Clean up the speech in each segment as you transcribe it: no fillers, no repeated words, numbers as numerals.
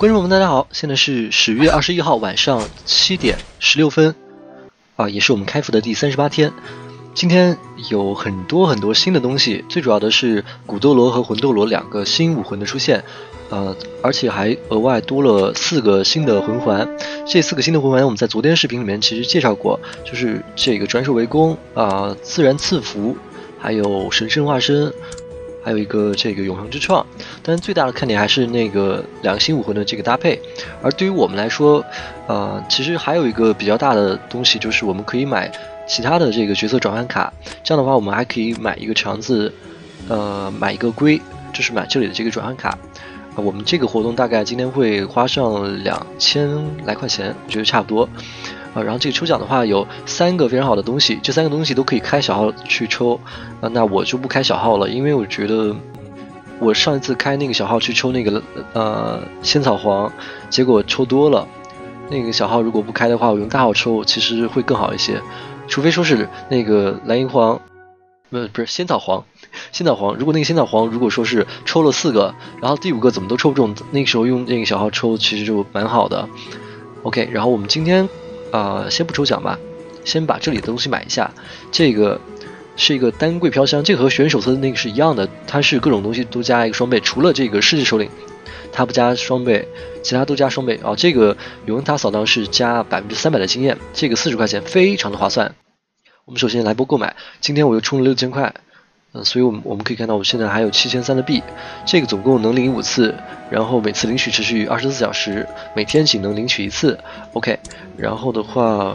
观众朋友们，大家好，现在是10月21号晚上7点16分，也是我们开服的第38天。今天有很多新的东西，最主要的是古斗罗和魂斗罗2个新武魂的出现，而且还额外多了4个新的魂环。这4个新的魂环我们在昨天视频里面其实介绍过，就是这个转手为攻自然赐福，还有神圣化身，还有一个这个永恒之创。但最大的看点还是那个2个新武魂的这个搭配。而对于我们来说，其实还有一个比较大的东西，就是我们可以买其他的这个角色转换卡。这样的话，我们还可以买一个肠子，买一个龟，就是买这里的这个转换卡。我们这个活动大概今天会花上2000来块钱，我觉得差不多。然后这个抽奖的话有3个非常好的东西，这3个东西都可以开小号去抽。那我就不开小号了，因为我觉得我上一次开那个小号去抽那个仙草黄，结果抽多了。那个小号如果不开的话，我用大号抽其实会更好一些。除非说是那个蓝银黄，不是仙草黄。仙草黄，如果那个仙草黄如果说是抽了4个，然后第5个怎么都抽不中，那个时候用那个小号抽其实就蛮好的。OK， 然后我们今天先不抽奖吧，先把这里的东西买一下。这个是一个单柜飘香，这个和选手册的那个是一样的，它是各种东西都加一个双倍，除了这个世纪首领它不加双倍，其他都加双倍。这个永恩塔扫荡是加300%的经验，这个40块钱非常的划算。我们首先来波购买，今天我又充了6000块，所以我们可以看到我现在还有7300的币，这个总共能领5次，然后每次领取持续24小时，每天仅能领取1次。OK， 然后的话，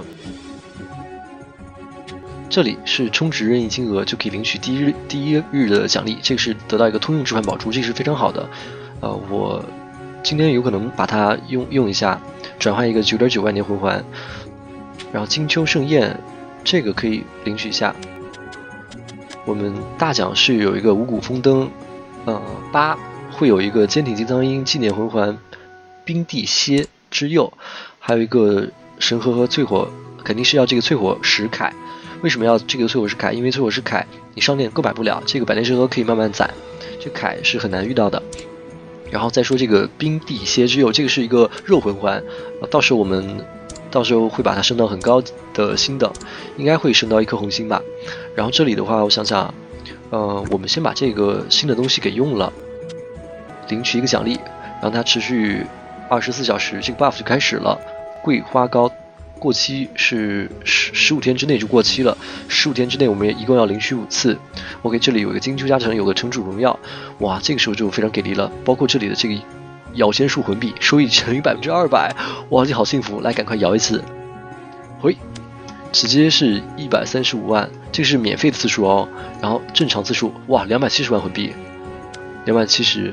这里是充值任意金额就可以领取第一日的奖励，这个是得到一个通用置换宝珠，这个是非常好的。我今天有可能把它用一下，转换一个9.9万年魂环，然后金秋盛宴这个可以领取一下。我们大奖是有一个五谷丰登，8会有一个坚挺金苍鹰纪念魂环冰地蝎之佑，还有一个神河和淬火，肯定是要这个淬火石铠。为什么要这个淬火石铠？因为淬火石铠你上链购买不了，这个百年神河可以慢慢攒，这铠是很难遇到的。然后再说这个冰地蝎之佑，这个是一个肉魂环，到时候会把它升到很高的星等，应该会升到1颗红星吧。然后这里的话，我想想，我们先把这个新的东西给用了，领取一个奖励，让它持续24小时，这个 buff 就开始了。桂花糕过期是15天之内就过期了，15天之内我们一共要领取5次。OK， 这里有一个金秋加成，有个城主荣耀，哇，这个时候就非常给力了。包括这里的这个摇仙术魂币收益乘以200%，哇，这好幸福！来，赶快摇一次，回，直接是135万，这个是免费的次数哦。然后正常次数，哇，270万魂币，270，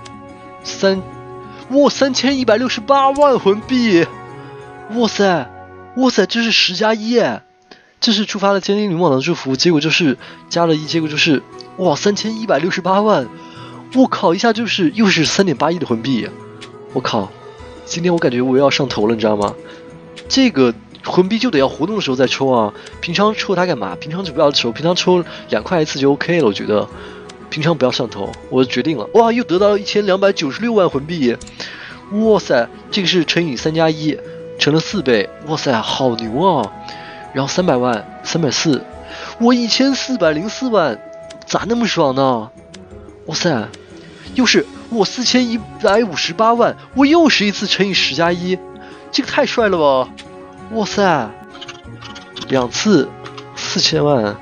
哇，3168万魂币，哇塞，这是10+1，这是触发了千金女王的祝福，结果就是加了1，结果就是哇，3168万。我靠，一下又是3.8亿的魂币，我靠！今天我感觉我要上头了，你知道吗？这个魂币就得要活动的时候再抽啊，平常抽它干嘛？平常就不要抽，平常抽2块1次就 OK 了，我觉得。平常不要上头，我决定了。哇，又得到了1296万魂币，哇塞，这个是乘以3+1，乘了4倍，哇塞，好牛啊！然后300万，340，我1404万，咋那么爽呢？哇塞！又是我4158万，我又是一次乘以10+1，这个太帅了吧！哇塞，2次4000万，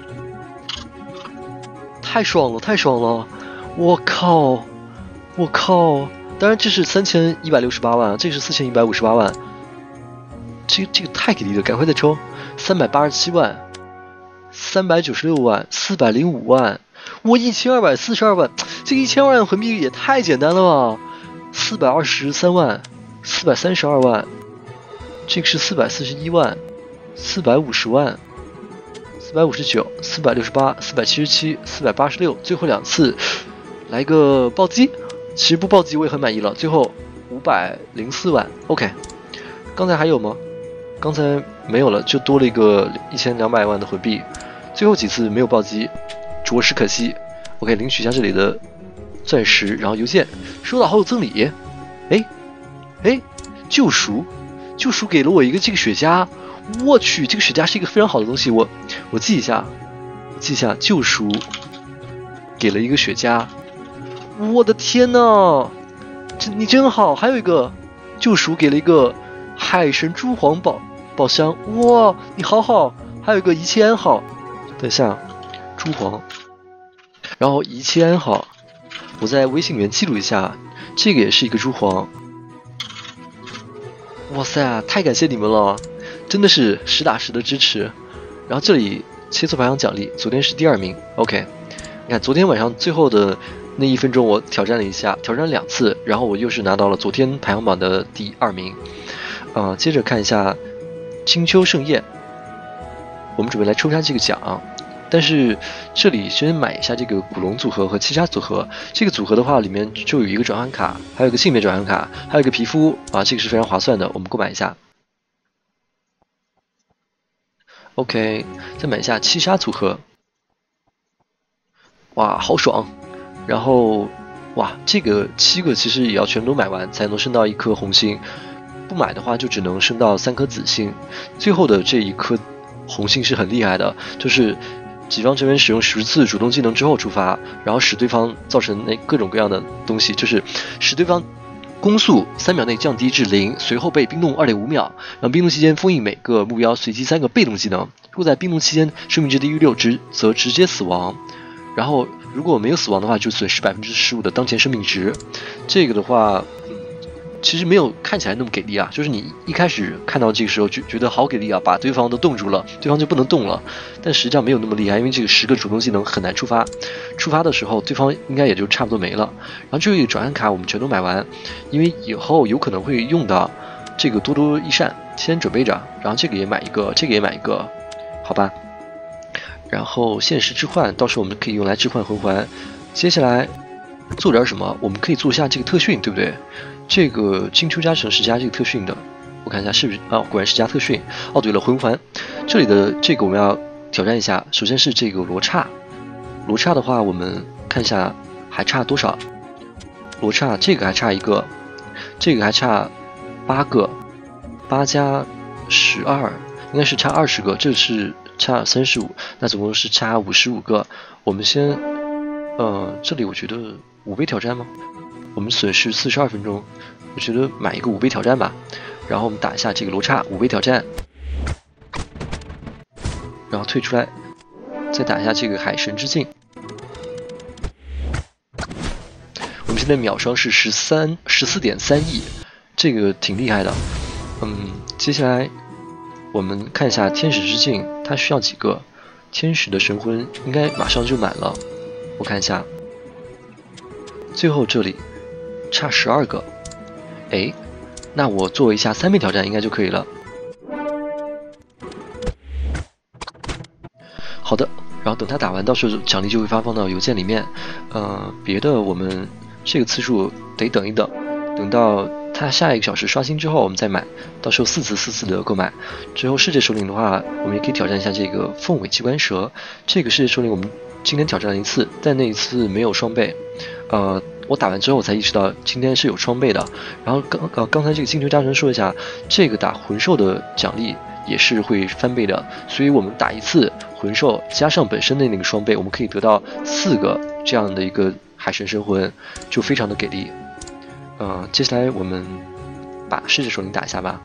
太爽了！我靠！当然这是3168万，这个是4158万，这个太给力了，赶快再抽！387万，396万，405万。我1242万，这个1000万魂币也太简单了吧！423万，432万，这个是441万，450万，459、468、477、486，最后2次来个暴击。其实不暴击我也很满意了，最后504万。OK， 刚才还有吗？刚才没有了，就多了一个1200万的魂币。最后几次没有暴击。着实可惜。OK， 领取一下这里的钻石，然后邮件收到后赠礼。哎， 哎，救赎，救赎给了我一个这个雪茄，我去，这个雪茄是一个非常好的东西，我记一下，救赎给了一个雪茄，我的天呐，你真好，还有一个救赎给了一个海神蛛皇宝箱，哇，你好好，还有一个遗弃安好，等一下，蛛皇，然后遗弃安好，我在微信里面记录一下，这个也是一个蛛皇。哇塞，太感谢你们了，真的是实打实的支持。然后这里切磋排行奖励，昨天是第2名 ，OK。你看昨天晚上最后的那1分钟，我挑战了一下，挑战2次，然后我又是拿到了昨天排行榜的第2名。接着看一下金秋盛宴，我们准备来抽查这个奖。但是这里先买一下这个古龙组合和七杀组合。这个组合的话，里面就有一个转换卡，还有一个性别转换卡，还有一个皮肤啊，这个是非常划算的，我们购买一下。OK， 再买一下七杀组合。哇，好爽！然后哇，这个7个其实也要全都买完才能升到1颗红星，不买的话就只能升到3颗紫星。最后的这1颗红星是很厉害的，就是己方成员使用10次主动技能之后触发，然后使对方造成各种各样的东西，就是使对方攻速3秒内降低至0，随后被冰冻2.5秒，然后冰冻期间封印每个目标随机3个被动技能，如果在冰冻期间生命值低于6则直接死亡，然后如果没有死亡的话就损失15%的当前生命值。这个的话其实没有看起来那么给力啊，就是你一开始看到这个时候就觉得好给力啊，把对方都冻住了，对方就不能动了。但实际上没有那么厉害，因为这个10个主动技能很难触发，触发的时候对方应该也就差不多没了。然后这个转换卡我们全都买完，因为以后有可能会用到这个多多益善，先准备着。然后这个也买一个，这个也买一个，好吧。然后现实置换，到时候我们可以用来置换魂环。接下来做点什么？我们可以做一下这个特训，对不对？这个金秋加成是加这个特训的，我看一下是不是啊？果然是加特训。哦，对了，魂环这里的这个我们要挑战一下。首先是这个罗刹，罗刹的话我们看一下还差多少。罗刹这个还差1个，这个还差8个，8加12应该是差20个，这是差35，那总共是差55个。我们先这里我觉得5倍挑战吗？我们损失42分钟，我觉得买一个5倍挑战吧。然后我们打一下这个罗刹5倍挑战，然后退出来，再打一下这个海神之境。我们现在秒伤是14.3亿，这个挺厉害的。接下来我们看一下天使之境，它需要几个？天使的神魂应该马上就满了，我看一下。最后这里差12个，哎，那我做一下3倍挑战应该就可以了。好的，然后等它打完，到时候奖励就会发放到邮件里面。别的我们这个次数得等一等，等到它下1个小时刷新之后我们再买，到时候4次的购买。之后世界首领的话，我们也可以挑战一下这个凤尾机关蛇。这个世界首领我们今天挑战了1次，但那一次没有双倍。我打完之后我才意识到今天是有双倍的。然后刚才这个金球加成说一下，这个打魂兽的奖励也是会翻倍的，所以我们打1次魂兽加上本身的那个双倍，我们可以得到4个这样的一个海神神魂，就非常的给力。接下来我们把世界首领打一下吧。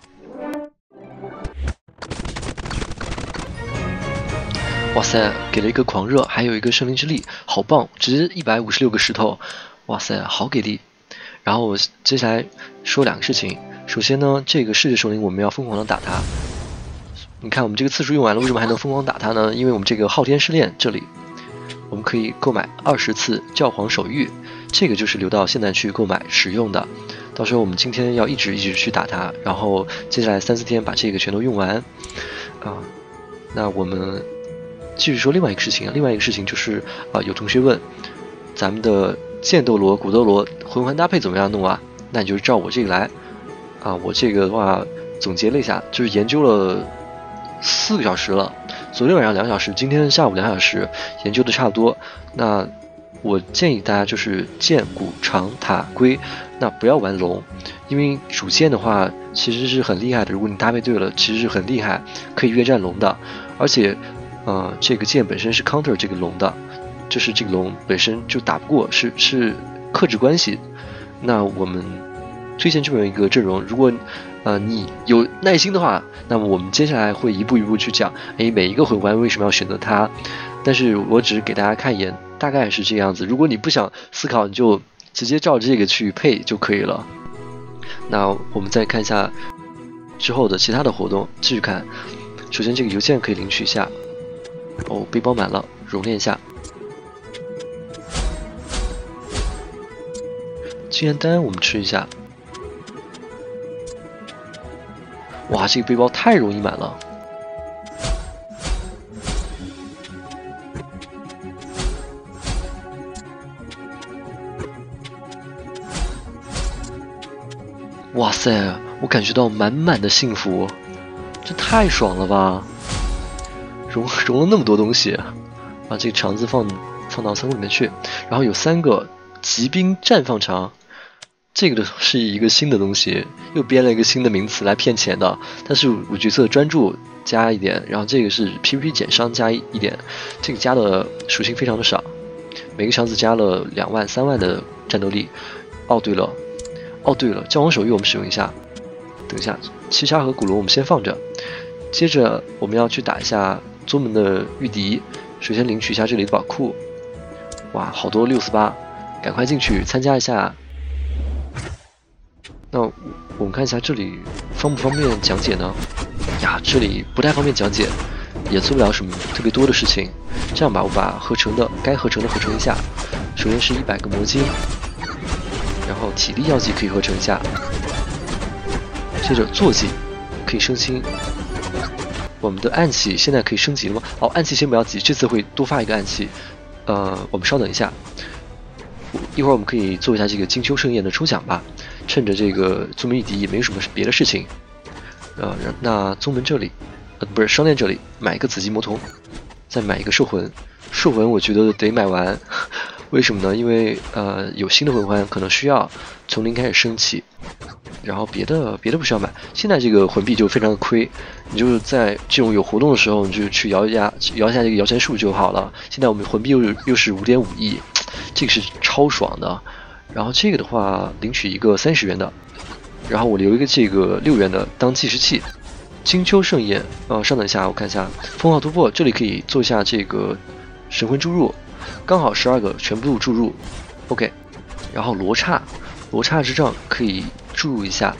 哇塞，给了一个狂热，还有一个圣灵之力，好棒！直接156个石头，哇塞，好给力！然后我接下来说2个事情。首先呢，这个世界首领我们要疯狂的打他。你看我们这个次数用完了，为什么还能疯狂打他呢？因为我们这个昊天试炼这里，我们可以购买20次教皇手谕，这个就是留到现在去购买使用的。到时候我们今天要一直去打他，然后接下来3、4天把这个全都用完。那我们继续说另外一个事情啊，另外一个事情就是有同学问咱们的剑斗罗、古斗罗魂环搭配怎么样弄啊？那你就照我这个来我这个的话总结了一下，就是研究了4个小时了，昨天晚上2小时，今天下午2小时，研究的差不多。那我建议大家就是剑、骨、长、塔、龟，那不要玩龙，因为主剑的话其实是很厉害的，如果你搭配对了，其实是很厉害，可以约战龙的。而且，这个剑本身是 counter 这个龙的，就是这个龙本身就打不过，是克制关系。那我们推荐这么一个阵容，如果你有耐心的话，那么我们接下来会一步一步去讲，每一个魂环为什么要选择它。但是我只是给大家看一眼，大概是这样子。如果你不想思考，你就直接照这个去配就可以了。那我们再看一下之后的其他的活动，继续看。首先这个邮件可以领取一下，背包满了，熔炼一下。经验丹我们吃一下。哇，这个背包太容易满了。哇塞，我感觉到满满的幸福，这太爽了吧！融了那么多东西，把这个肠子放到仓库里面去，然后有3个骑兵绽放肠，这个是一个新的东西，又编了一个新的名词来骗钱的。它是5角色专注加1点，然后这个是 PVP 减伤加1点，这个加的属性非常的少，每个肠子加了2万、3万的战斗力。对了，教皇手谕我们使用一下。等一下，七杀和古龙我们先放着，接着我们要去打一下宗门的御敌。首先领取一下这里的宝库，哇，好多648，赶快进去参加一下。那我们看一下这里方不方便讲解呢？呀，这里不太方便讲解，也做不了什么特别多的事情。这样吧，我把该合成的合成一下。首先是100个魔晶。然后体力药剂可以合成一下，接着坐骑可以升星。我们的暗器现在可以升级了吗？暗器先不要急，这次会多发一个暗器。我们稍等一下，一会儿我们可以做一下这个金秋盛宴的抽奖吧。趁着这个宗门御敌也没有什么别的事情，那宗门这里，不是商店这里买一个紫极魔瞳，再买一个兽魂。兽魂我觉得得买完。为什么呢？因为有新的魂环可能需要从0开始升起，然后别的不需要买。现在这个魂币就非常的亏，你就是在这种有活动的时候，你就去摇一下这个摇钱树就好了。现在我们魂币又是5.5亿，这个是超爽的。然后这个的话，领取一个30元的，然后我留一个这个6元的当计时器。金秋盛宴，稍等一下，我看一下封号突破，这里可以做一下这个神魂注入。刚好12个全部注入 ，OK， 然后罗刹之杖可以注入一下，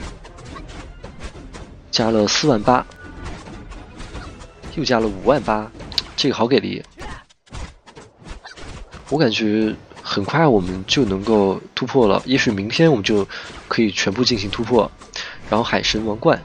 加了4万8，又加了5万8，这个好给力！我感觉很快我们就能够突破了，也许明天我们就可以全部进行突破。然后海神王冠，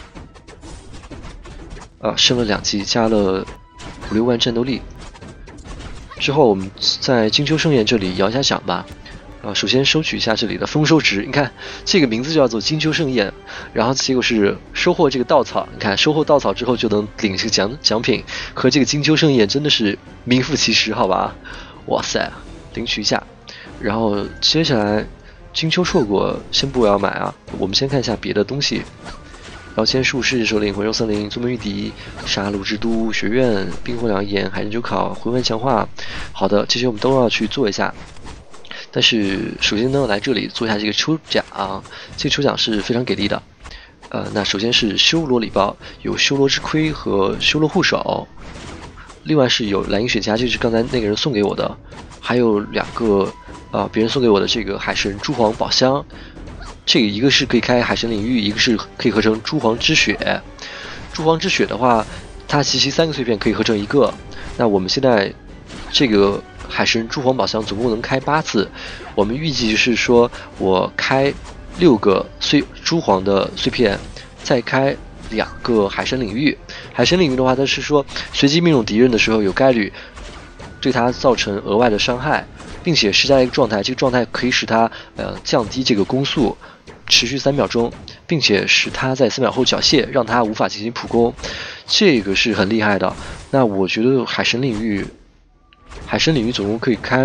升了2级，加了5、6万战斗力。之后我们在金秋盛宴这里摇一下奖吧。首先收取一下这里的丰收值，你看这个名字就叫做金秋盛宴，然后结果是收获这个稻草，你看收获稻草之后就能领这个奖品，和这个金秋盛宴真的是名副其实，好吧？哇塞，领取一下，然后接下来金秋硕果先不要买啊，我们先看一下别的东西。摇钱树、世界首领、魂兽森林、宗门御敌、杀戮之都、学院、冰火两眼、海神九考、魂环强化。好的，这些我们都要去做一下。但是首先呢，来这里做一下这个抽奖，这个抽奖是非常给力的。那首先是修罗礼包，有修罗之盔和修罗护手，另外是有蓝银雪茄，就是刚才那个人送给我的，还有2个别人送给我的这个海神蛛皇宝箱。这个一个是可以开海神领域，一个是可以合成蛛皇之血。蛛皇之血的话，它集齐3个碎片可以合成1个。那我们现在这个海神蛛皇宝箱总共能开8次，我们预计是说我开6个蛛皇的碎片，再开2个海神领域。海神领域的话，它是说随机命中敌人的时候有概率对它造成额外的伤害，并且施加一个状态，这个状态可以使它降低这个攻速，持续3秒钟，并且使它在3秒后缴械，让它无法进行普攻，这个是很厉害的。那我觉得海神领域总共可以开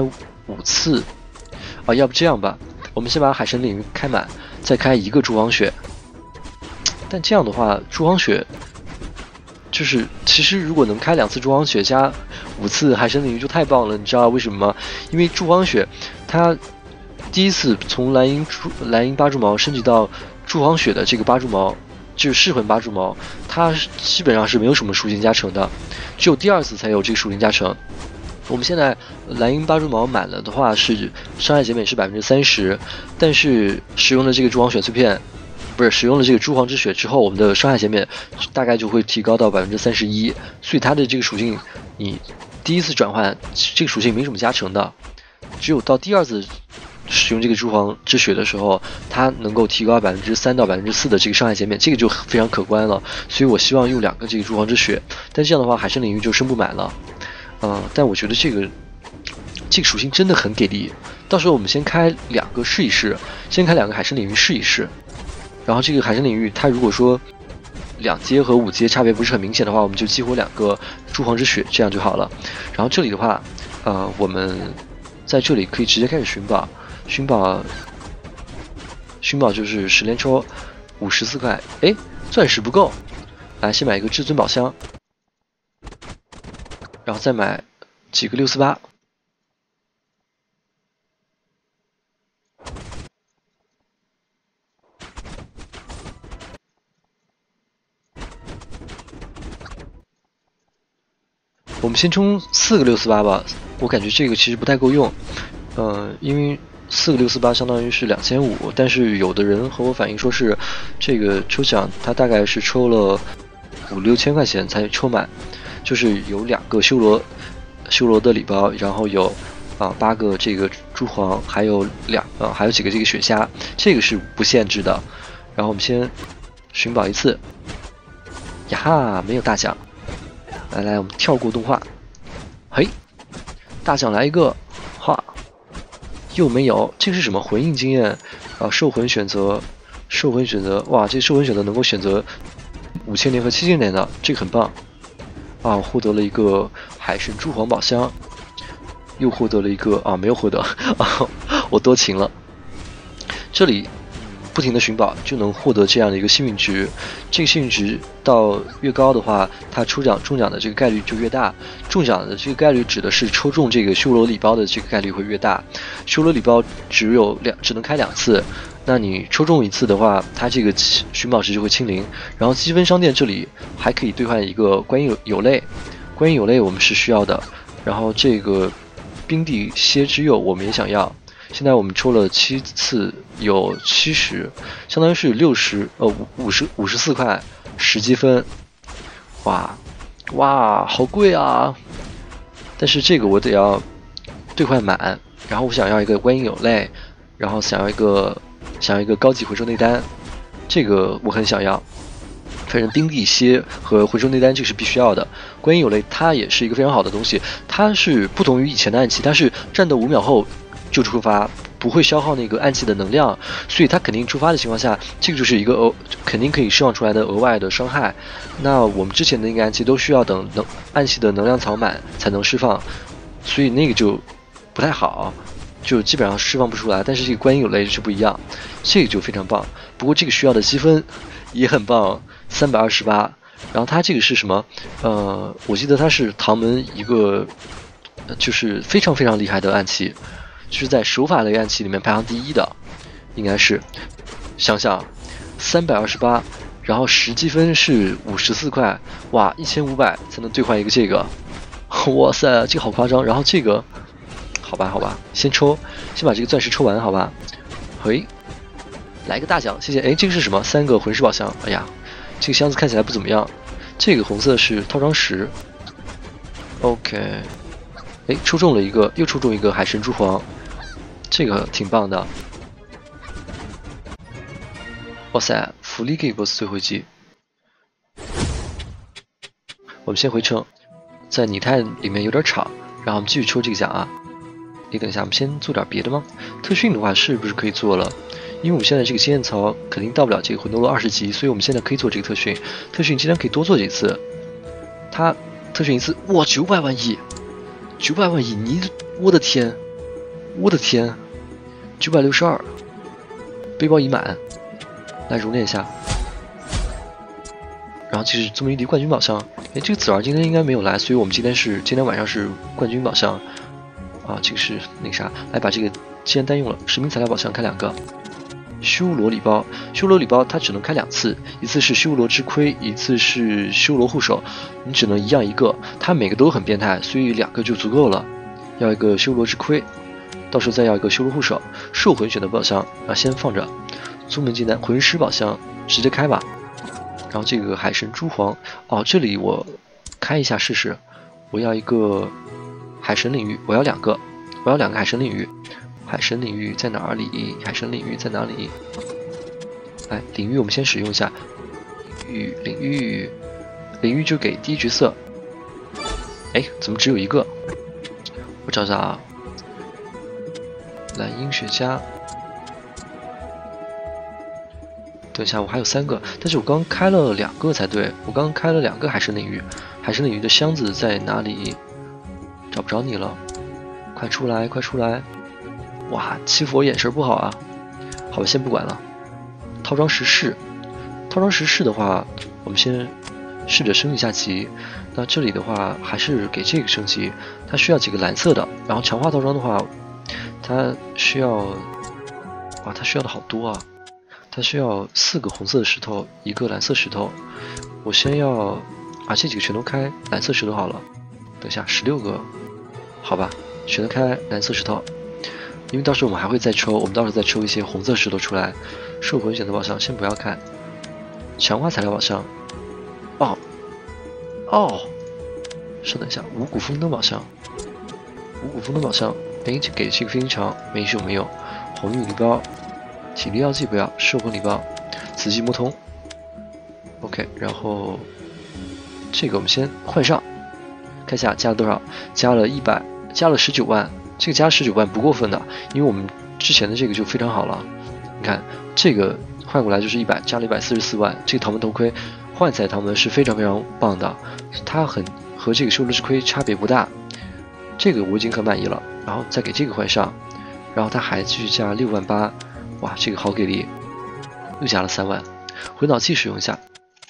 5次啊，要不这样吧，我们先把海神领域开满，再开1个蛛黄血。但这样的话，蛛黄血就是其实如果能开2次蛛黄血加5次海神领域就太棒了，你知道为什么吗？因为蛛黄血它第一次从蓝银八蛛矛升级到蛛黄血的这个八蛛矛，就是噬魂八蛛矛，它基本上是没有什么属性加成的，只有第2次才有这个属性加成。我们现在蓝银八蛛矛满了的话是伤害减免是30%，但是使用了这个蛛黄血碎片，不是使用了这个蛛黄之血之后，我们的伤害减免大概就会提高到31%，所以它的这个属性你第1次转换这个属性没什么加成的，只有到第2次使用这个蛛黄之血的时候，它能够提高3%到4%的这个伤害减免，这个就非常可观了。所以我希望用2个这个蛛黄之血，但这样的话海神领域就升不满了。但我觉得这个属性真的很给力，到时候我们先开2个试一试，先开2个海神领域试一试。然后这个海神领域它如果说2阶和5阶差别不是很明显的话，我们就激活2个蛛黄之血，这样就好了。然后这里的话，我们在这里可以直接开始寻宝，寻宝就是10连抽54块，哎，钻石不够，来先买一个至尊宝箱，然后再买几个648。我们先充4个648吧，我感觉这个其实不太够用，因为4个648相当于是2500，但是有的人和我反映说是这个抽奖他大概是抽了5-6千块钱才抽满，就是有2个修罗的礼包，然后有8个这个蛛黄，还有还有几个这个雪虾，这个是不限制的。然后我们先寻宝1次，呀哈，没有大奖。来，我们跳过动画，嘿，大奖来一个，哈，又没有，这个是什么魂印经验兽魂选择，哇，这兽魂选择能够选择5000年和7000年的，这个很棒获得了一个海神蛛黄宝箱，又获得了一个没有获得我多情了，这里不停的寻宝就能获得这样的一个幸运值，这个幸运值到越高的话，它中奖的这个概率就越大。中奖的这个概率指的是抽中这个修罗礼包的这个概率会越大。修罗礼包只能开2次，那你抽中1次的话，它这个寻宝值就会清零。然后积分商店这里还可以兑换一个观音有泪，观音有泪我们是需要的。然后这个冰地蝎之釉我们也想要。现在我们抽了7次，有70，相当于是54块10积分，哇，好贵啊！但是这个我得要兑换满，然后我想要一个观音有泪，然后想要一个高级回收内丹，这个我很想要。反正冰地蝎和回收内丹这个是必须要的。观音有泪它也是一个非常好的东西，它是不同于以前的暗器，它是战斗5秒后就触发，不会消耗那个暗器的能量，所以它肯定触发的情况下，这个就是一个肯定可以释放出来的额外的伤害。那我们之前的那个暗器都需要等暗器的能量槽满才能释放，所以那个就不太好，就基本上释放不出来。但是这个观音有泪是不一样，这个就非常棒。不过这个需要的积分也很棒，328。然后它这个是什么？我记得它是唐门一个就是非常非常厉害的暗器。就是在手法类暗器里面排行第1的，应该是。想想328，然后10积分是54块，哇，1500才能兑换一个这个，哇塞，这个好夸张。然后这个，好吧，先把这个钻石抽完，好吧。嘿，来个大奖，谢谢。哎，这个是什么？3个魂师宝箱。哎呀，这个箱子看起来不怎么样。这个红色是套装石。OK， 哎，又抽中一个海神蛛黄。这个挺棒的，哇塞！福利给 BOSS 最后一击，我们先回城，在拟态里面有点吵，然后我们继续抽这个奖啊。你等一下，我们先做点别的吗？特训的话是不是可以做了？因为我们现在这个经验槽肯定到不了这个魂斗罗20级，所以我们现在可以做这个特训。特训竟然可以多做几次，它特训1次，哇，900万亿，900万亿！我的天！ 我的天，962，背包已满，来熔炼一下。然后这是这么一滴冠军宝箱。哎，这个子儿今天应该没有来，所以我们今天晚上是冠军宝箱啊。这个是那个啥，来把这个既然单用了神秘材料宝箱开2个。修罗礼包，修罗礼包它只能开2次，一次是修罗之盔，一次是修罗护手，你只能一样一个，它每个都很变态，所以2个就足够了。要一个修罗之盔，到时候再要一个修罗护手。兽魂选的宝箱啊，先放着。宗门金丹魂师宝箱直接开吧。然后这个海神蛛皇哦，这里我开一下试试。我要一个海神领域，我要2个海神领域。海神领域在哪里？海神领域在哪里？来，领域我们先使用一下。领域就给第一角色。哎，怎么只有一个？我找找啊。蓝鹰学家。等一下，我还有3个，但是我刚开了2个才对。我刚开了2个海神领域，海神领域的箱子在哪里？找不着你了，快出来，快出来！哇，欺负我眼神不好啊！好吧，先不管了。套装石室，套装石室的话，我们先试着升一下级。那这里的话，还是给这个升级，它需要几个蓝色的。然后强化套装的话，它需要，哇，它需要的好多啊！它需要4个红色的石头，1个蓝色石头。我先要把这几个全都开蓝色石头好了。等一下，16个，好吧，全都开蓝色石头。因为到时候我们还会再抽，我们到时候再抽一些红色石头出来。兽魂选择宝箱先不要看，强化材料宝箱。哦，稍等一下，五谷丰登宝箱。哎，给这个飞行场没有。红玉礼包，体力药剂不要，兽魂礼包，紫极魔瞳。OK， 然后这个我们先换上，看一下加了多少，加了19万。这个加19万不过分的，因为我们之前的这个就非常好了。你看这个换过来就是100，加了144万。这个唐门头盔幻彩唐门是非常非常棒的，它和这个修罗之盔差别不大。这个我已经很满意了，然后再给这个换上，然后它还继续加6万8，哇，这个好给力，又加了3万。回脑器使用一下，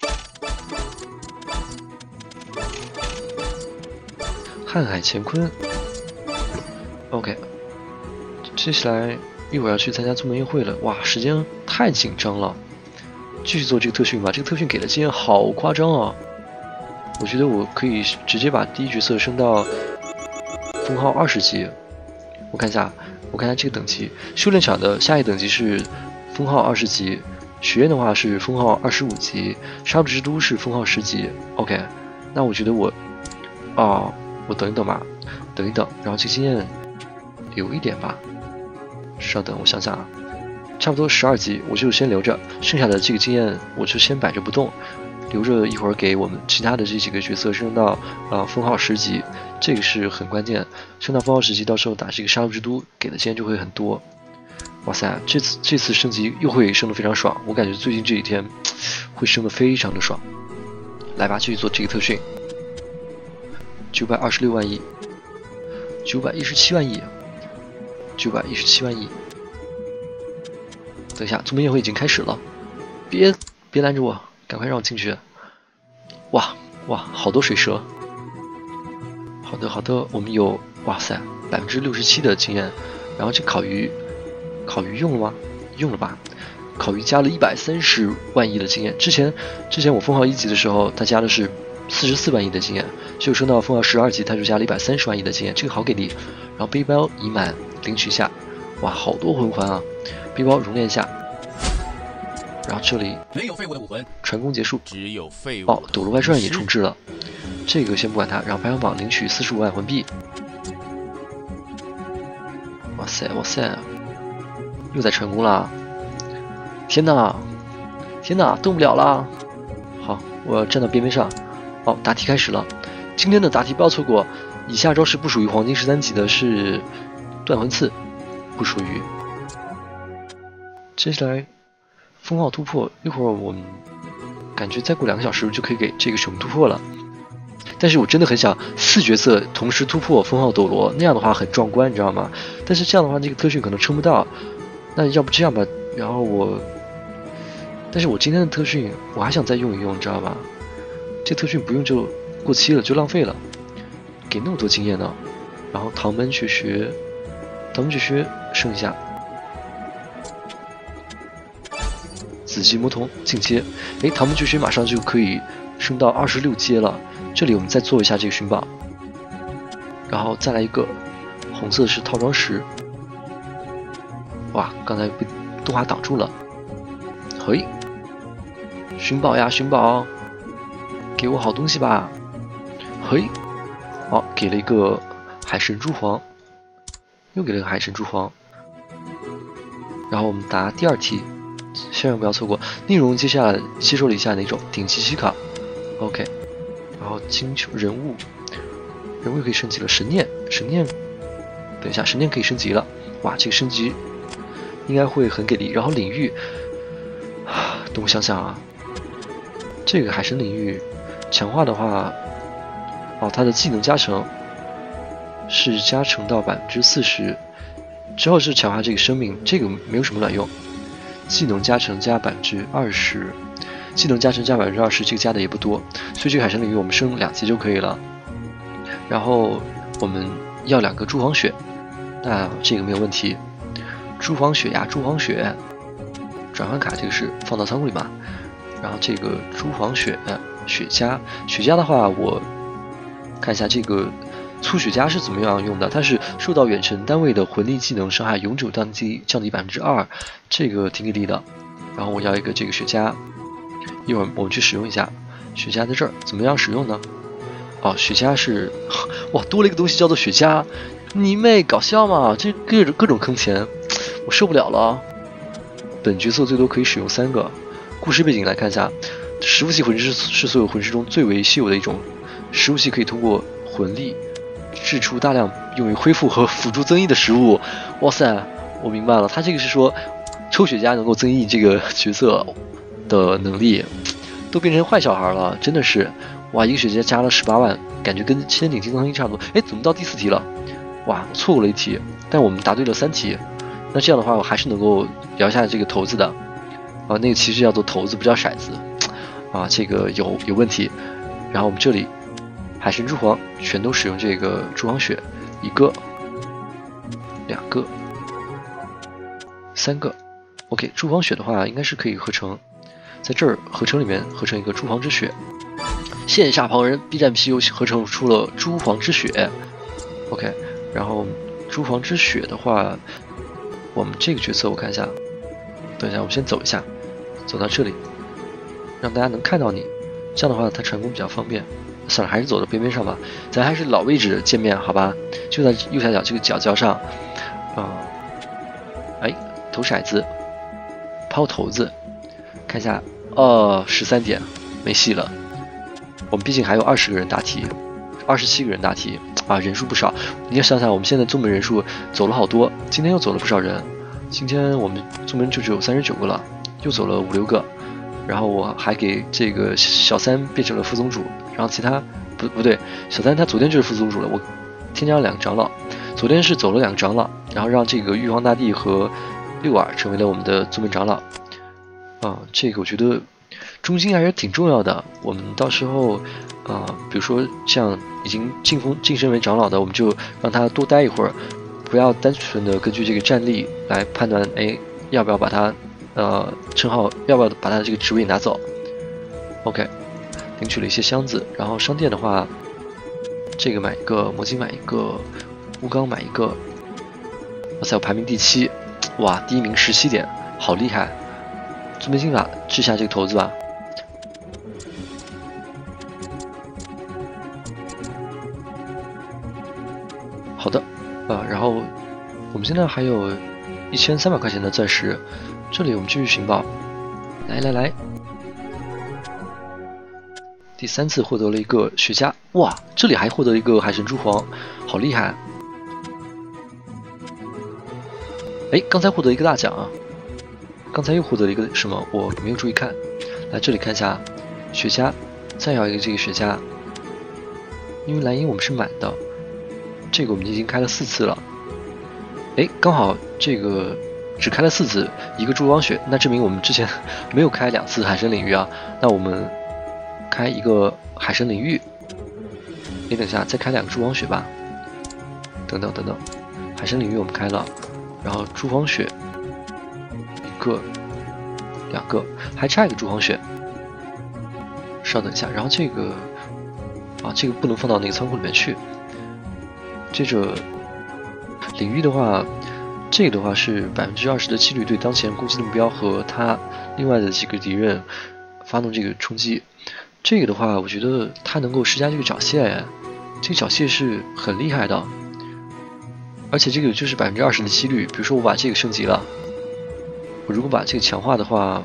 瀚海乾坤。OK， 接下来一会儿要去参加宗门宴会了，哇，时间太紧张了，继续做这个特训吧。这个特训给的经验好夸张啊！我觉得我可以直接把第一角色升到封号20级。我看一下这个等级，修炼场的下一等级是封号20级，学院的话是封号25级，杀戮之都是封号10级。OK， 那我觉得我等一等吧，然后这个经验留一点吧，稍等，我想想啊，差不多12级，我就先留着，剩下的这个经验我就先摆着不动，留着一会儿给我们其他的这几个角色升到封号10级，这个是很关键，升到封号10级，到时候打这个杀戮之都给的经验就会很多。哇塞，这次升级又会升得非常爽，我感觉最近这几天会升得非常的爽。来吧，继续做这个特训。926万亿，917万亿，917万亿。等一下，宗门宴会已经开始了，别拦着我，赶快让我进去。哇，好多水蛇。好的，我们有哇塞67%的经验，然后这烤鱼用了吗？用了吧。烤鱼加了130万亿的经验，之前我封号1级的时候，它加的是44万亿的经验，就升到封号12级，它就加了130万亿的经验，这个好给力。然后背包已满，领取一下，哇，好多魂环啊！背包熔炼一下，然后这里没有废物的武魂， 传功结束， 只有废物。 斗罗外传也重置了，这个先不管它，然后排行榜领取45万魂币。哇塞，又在传功了！天哪，动不了了！好，我要站到边边上。答题开始了，今天的答题不要错过。以下招式不属于黄金13级的是断魂刺，不属于。接下来封号突破，一会儿我们感觉再过2个小时就可以给这个使用突破了。 但是我真的很想4角色同时突破封号斗罗，那样的话很壮观，你知道吗？但是这样的话，这个特训可能撑不到。那要不这样吧，然后但是我今天的特训我还想再用一用，你知道吗？这特训不用就过期了，就浪费了，给那么多经验呢。然后唐门学升一下，紫极魔童进阶，哎，唐门绝学马上就可以升到26阶了。这里我们再做一下这个寻宝，然后再来一个红色的是套装石。哇，刚才被动画挡住了。嘿，寻宝呀寻宝，给我好东西吧。嘿，好，给了一个海神蛛皇，又给了个海神蛛皇。然后我们答第2题，千万不要错过。内容接下来吸收了一下那种顶级稀卡 ，OK。然后金球人物可以升级了，神念，等一下，神念可以升级了。哇，这个升级应该会很给力。然后领域，等我想想啊，这个海神领域强化的话，哦，它的技能加成是加成到40%，之后是强化这个生命，这个没有什么卵用。技能加成加20%，技能加成加20%，这个加的也不多，所以这个海神领域我们升2级就可以了。然后我们要2个蛛皇血，那这个没有问题。蛛皇血呀，蛛皇血，转换卡这个是放到仓库里嘛。然后这个蛛皇血血加的话，我看一下这个粗血加是怎么样用的。它是受到远程单位的魂力技能伤害永久降低2%，这个挺给力的。然后我要一个这个血加，一会儿我们去使用一下。血加在这儿怎么样使用呢？哦，血加是哇，多了一个东西叫做血加，你妹搞笑吗？这各种坑钱，我受不了了。本角色最多可以使用3个。故事背景来看一下，食物系魂师是所有魂师中最为稀有的一种，食物系可以通过魂力制出大量用于恢复和辅助增益的食物。哇塞，我明白了，他这个是说抽血加能够增益这个角色的能力，都变成坏小孩了，真的是。哇，一个血加了18万，感觉跟仙顶金刚一差不多。哎，怎么到第4题了？哇，我错过了1题，但我们答对了3题。那这样的话，我还是能够摇下这个骰子的。那个其实叫做骰子，不叫骰子。这个有问题。然后我们这里海神蛛皇全都使用这个蛛皇血，1个、2个、3个。OK， 蛛皇血的话应该是可以合成，在这儿合成里面合成一个蛛皇之血。线下旁人 B 站皮游合成出了蛛皇之血。OK， 然后蛛皇之血的话，我们这个角色我看一下，等一下我们先走一下，走到这里，让大家能看到你，这样的话它传功比较方便。算了，还是走到边边上吧，咱还是老位置见面，好吧？就在右下角这个角角上，投骰子，抛骰子，看一下，13点，没戏了。我们毕竟还有20个人答题，27个人答题啊，人数不少。你要想想，我们现在宗门人数走了好多，今天又走了不少人。今天我们宗门就只有39个了，又走了5、6个。然后我还给这个小三变成了副宗主，然后其他不对，小三他昨天就是副宗主了。我添加了2个长老，昨天是走了2个长老，然后让这个玉皇大帝和六耳成为了我们的宗门长老。这个我觉得中心还是挺重要的。我们到时候比如说像已经晋升为长老的，我们就让他多待一会儿，不要单纯的根据这个战力来判断，要不要把他称号，要不要把他的这个职位拿走。OK， 领取了一些箱子，然后商店的话，这个买一个，魔晶买一个，乌钢买一个。哇塞，我排名第7，哇，第1名17点，好厉害！宗门心法治下这个骰子吧。好的，然后我们现在还有1300块钱的钻石，这里我们继续寻宝，来，第3次获得了一个雪茄，哇，这里还获得一个海神蛛皇，好厉害！刚才获得一个大奖啊，刚才又获得了一个什么？我没有注意看，来这里看一下雪茄，再要一个这个雪茄， 因为蓝银我们是满的，这个我们已经开了4次了。哎，刚好这个只开了4次，一个珠光雪，那证明我们之前没有开2次海神领域啊。那我们开一个海神领域，你等一下再开2个珠光雪吧。等等，海神领域我们开了，然后珠光雪1个、2个，还差一个珠光雪。稍等一下，然后这个这个不能放到那个仓库里面去。接着领域的话，这个的话是20%的几率对当前攻击的目标和他另外的几个敌人发动这个冲击。这个的话，我觉得它能够施加这个缴械，这个缴械是很厉害的。而且这个就是20%的几率，比如说我把这个升级了，我如果把这个强化的话，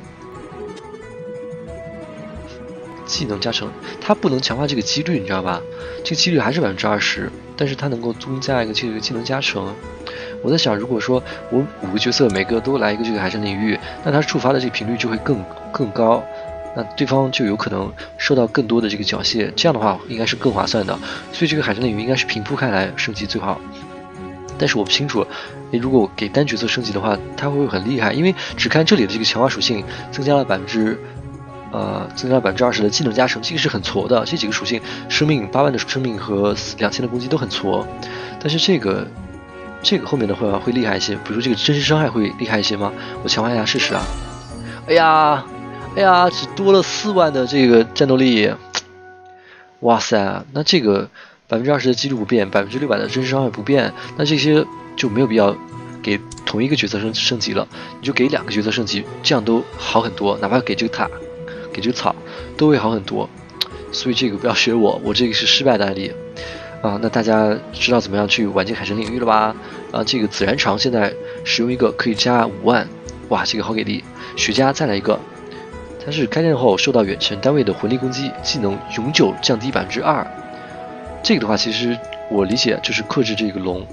技能加成，它不能强化这个几率，你知道吧？这个几率还是20%，但是它能够增加一个这个技能加成。我在想，如果说我5个角色每个都来一个这个海神领域，那它触发的这个频率就会更高，那对方就有可能受到更多的这个缴械，这样的话应该是更划算的。所以这个海神领域应该是平铺开来升级最好。但是我不清楚，如果我给单角色升级的话，它会不会很厉害？因为只看这里的这个强化属性，增加了20%的技能加成，这个是很挫的。这几个属性，生命8万的生命和2000的攻击都很挫，但是这个后面的话会厉害一些，比如说这个真实伤害会厉害一些吗？我强化一下试试啊！哎呀，只多了4万的这个战斗力，哇塞，那这个20%的几率不变，600%的真实伤害不变，那这些就没有必要给同一个角色升级了，你就给2个角色升级，这样都好很多，哪怕给这个塔、给这个草都会好很多。所以这个不要学我这个是失败的案例啊。那大家知道怎么样去玩这个海神领域了吧？这个孜然肠现在使用一个可以加5万，哇，这个好给力！雪茄再来一个，它是开刃后受到远程单位的魂力攻击，技能永久降低2%。这个的话，其实我理解就是克制这个龙，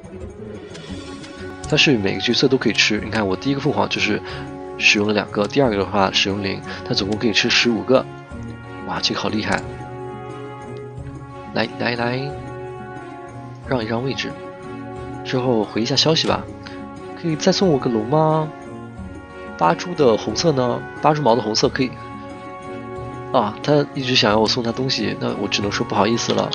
它是每个角色都可以吃。你看我第一个凤凰就是使用了2个，第2个的话使用0，它总共可以吃15个。哇，这个好厉害！来，让一让位置，之后回一下消息吧。可以再送我个龙吗？8株的红色呢？8株毛的红色可以。他一直想要我送他东西，那我只能说不好意思了。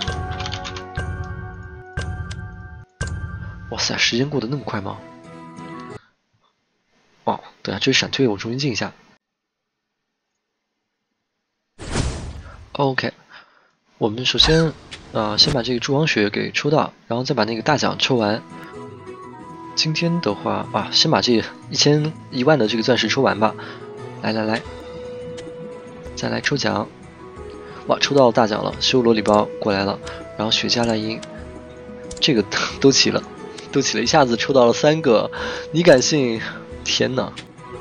哇塞，时间过得那么快吗？等下这是闪退，我重新进一下。OK， 我们首先先把这个珠光雪给抽到，然后再把那个大奖抽完。今天的话先把这1万的这个钻石抽完吧。来，再来抽奖。哇，抽到大奖了，修罗礼包过来了，然后雪茄蓝银，这个都齐了，一下子抽到了3个，你敢信？天哪！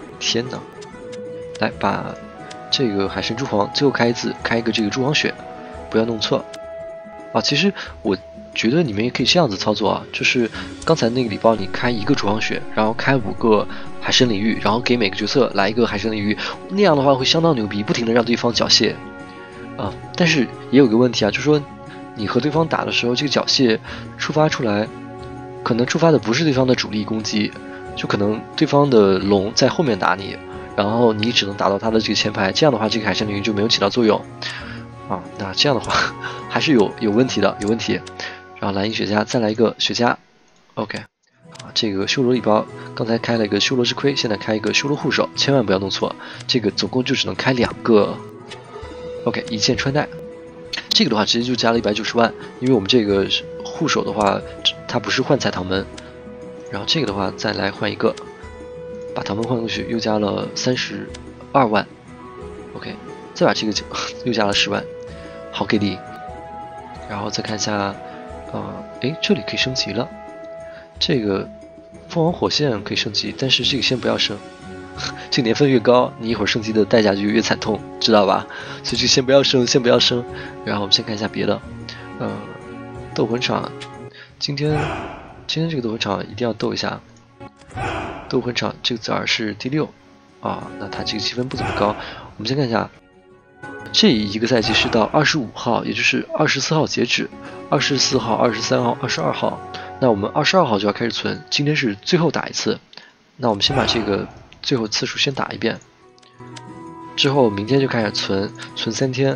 来把这个海神珠皇最后开一个这个珠皇雪，不要弄错其实我觉得你们也可以这样子操作就是刚才那个礼包你开1个珠皇雪，然后开5个海神领域，然后给每个角色来1个海神领域，那样的话会相当牛逼，不停的让对方缴械但是也有个问题就是说你和对方打的时候，这个缴械触发出来，可能触发的不是对方的主力攻击，就可能对方的龙在后面打你，然后你只能打到他的这个前排，这样的话这个海神领域就没有起到作用那这样的话还是有问题的，然后蓝银雪茄再来一个雪茄 ，OK 这个修罗礼包刚才开了一个修罗之盔，现在开一个修罗护手，千万不要弄错，这个总共就只能开2个 ，OK 一键穿戴，这个的话直接就加了190万，因为我们这个护手的话它不是幻彩唐门，然后这个的话再来换一个，把唐门换过去又加了32万 ，OK 再把这个又加了10万，好给力。然后再看一下这里可以升级了，这个凤凰火线可以升级，但是这个先不要升，这个年份越高你一会儿升级的代价就越惨痛，知道吧？所以这个先不要升，然后我们先看一下别的斗魂场，今天这个斗魂场一定要斗一下，斗魂场这个子儿是第6那它这个积分不怎么高，我们先看一下这一个赛季是到25号，也就是24号截止，24号、23号、22号。那我们22号就要开始存，今天是最后打一次。那我们先把这个最后次数先打一遍，之后明天就开始存3天。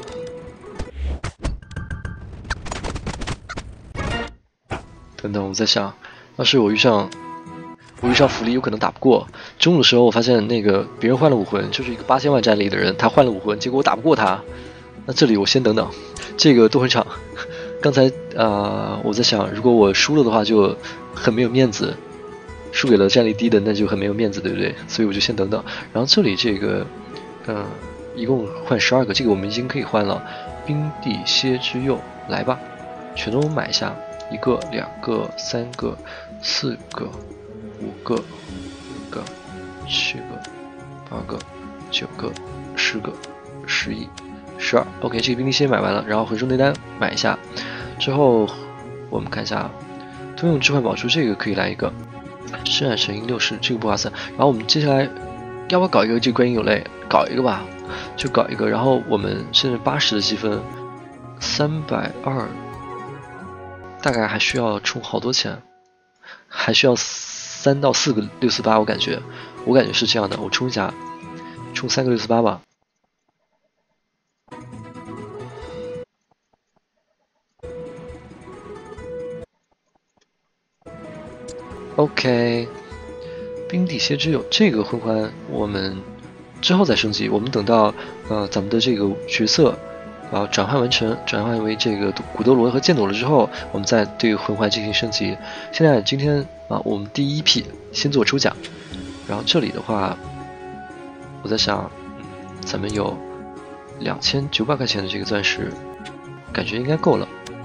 等等，我在想，要是我遇上福利，有可能打不过。中午的时候，我发现那个别人换了武魂，就是一个8000万战力的人，他换了武魂，结果我打不过他。那这里我先等等，这个斗魂场，刚才我在想，如果我输了的话，就很没有面子，输给了战力低的，那就很没有面子，对不对？所以我就先等等。然后这里这个，一共换12个，这个我们已经可以换了。冰地蝎之佑，来吧，全都买一下。1个、2个、3个、4个、5个、6个、7个、8个、9个、10个、11、12。OK， 这个冰滴蝎买完了，然后魂兽内丹买一下。之后我们看一下通用置换宝珠，这个可以来一个。深海神鹰60，这个不划算。然后我们接下来要不要搞一个这个观音有泪？搞一个吧，就搞一个。然后我们现在80的积分，320。大概还需要充好多钱，还需要3到4个648，我感觉是这样的。我充一下，充3个648吧。OK， 冰地蝎之友这个魂环我们之后再升级，我们等到咱们的这个角色。转换完成，转换为这个古斗罗和剑斗罗之后，我们再对魂环进行升级。现在今天我们第一批先做抽奖，然后这里的话，我在想，咱们有2900块钱的这个钻石，感觉应该够了。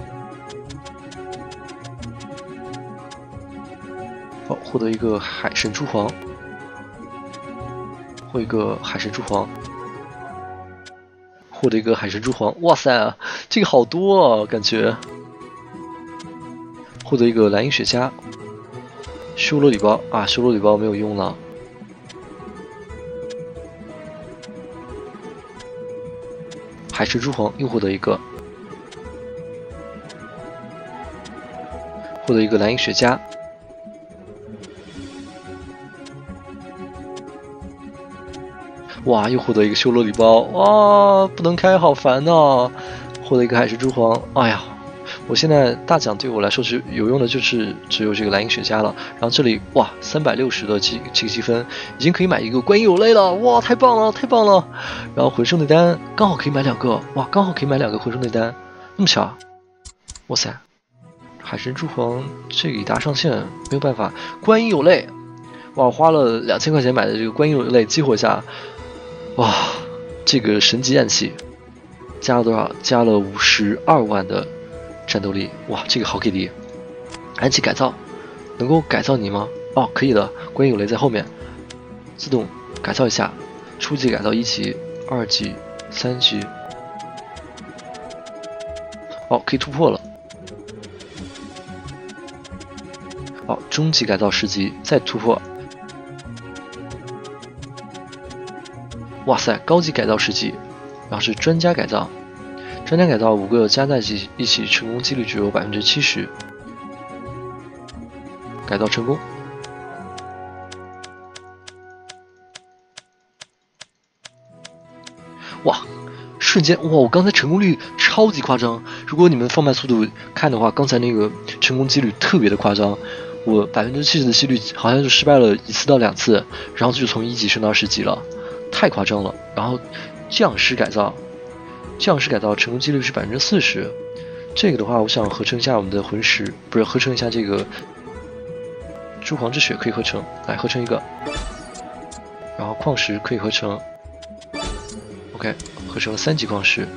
好，获得一个海神珠皇，获一个海神珠皇。获得一个海神珠皇，哇塞，这个好多哦，感觉。获得一个蓝银雪茄，修罗礼包啊，修罗礼包没有用了。海神珠皇又获得一个，获得一个蓝银雪茄。哇，又获得一个修罗礼包，哇，不能开，好烦呐！获得一个海神珠皇，哎呀，我现在大奖对我来说是有用的，就是只有这个蓝银雪茄了。然后这里哇，360的这个积分，已经可以买一个观音有泪了，哇，太棒了，太棒了！然后魂兽内丹刚好可以买2个，哇，刚好可以买2个魂兽内丹，那么巧，哇塞！海神珠皇这个已达上限，没有办法，观音有泪，哇，花了2000块钱买的这个观音有泪，激活一下。哇，这个神级暗器加了多少？加了52万的战斗力！哇，这个好给力！暗器改造能够改造你吗？哦，可以的。观音有雷在后面，自动改造一下。初级改造1级、2级、3级。哦，可以突破了。哦，中级改造10级，再突破。哇塞，高级改造10级，然后是专家改造，专家改造5个加在一起成功几率只有70%，改造成功。哇，瞬间哇！我刚才成功率超级夸张，如果你们放慢速度看的话，刚才那个成功几率特别的夸张，我70%的几率好像就失败了1次到2次，然后就从1级升到10级了。太夸张了，然后降尸改造成功几率是40%，这个的话，我想合成一下我们的魂石，不是合成一下这个珠皇之血可以合成，来合成一个，然后矿石可以合成 ，OK， 合成了3级矿石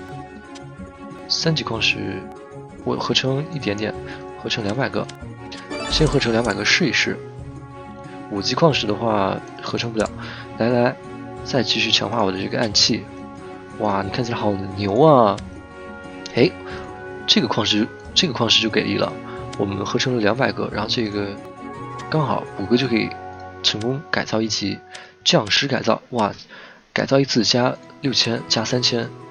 我合成一点点，合成200个，先合成200个试一试，5级矿石的话合成不了，来。再继续强化我的这个暗器，哇，你看起来好牛啊！哎，这个矿石就给力了，我们合成了200个，然后这个刚好5个就可以成功改造1级，降尸改造，哇，改造1次加6000加3000，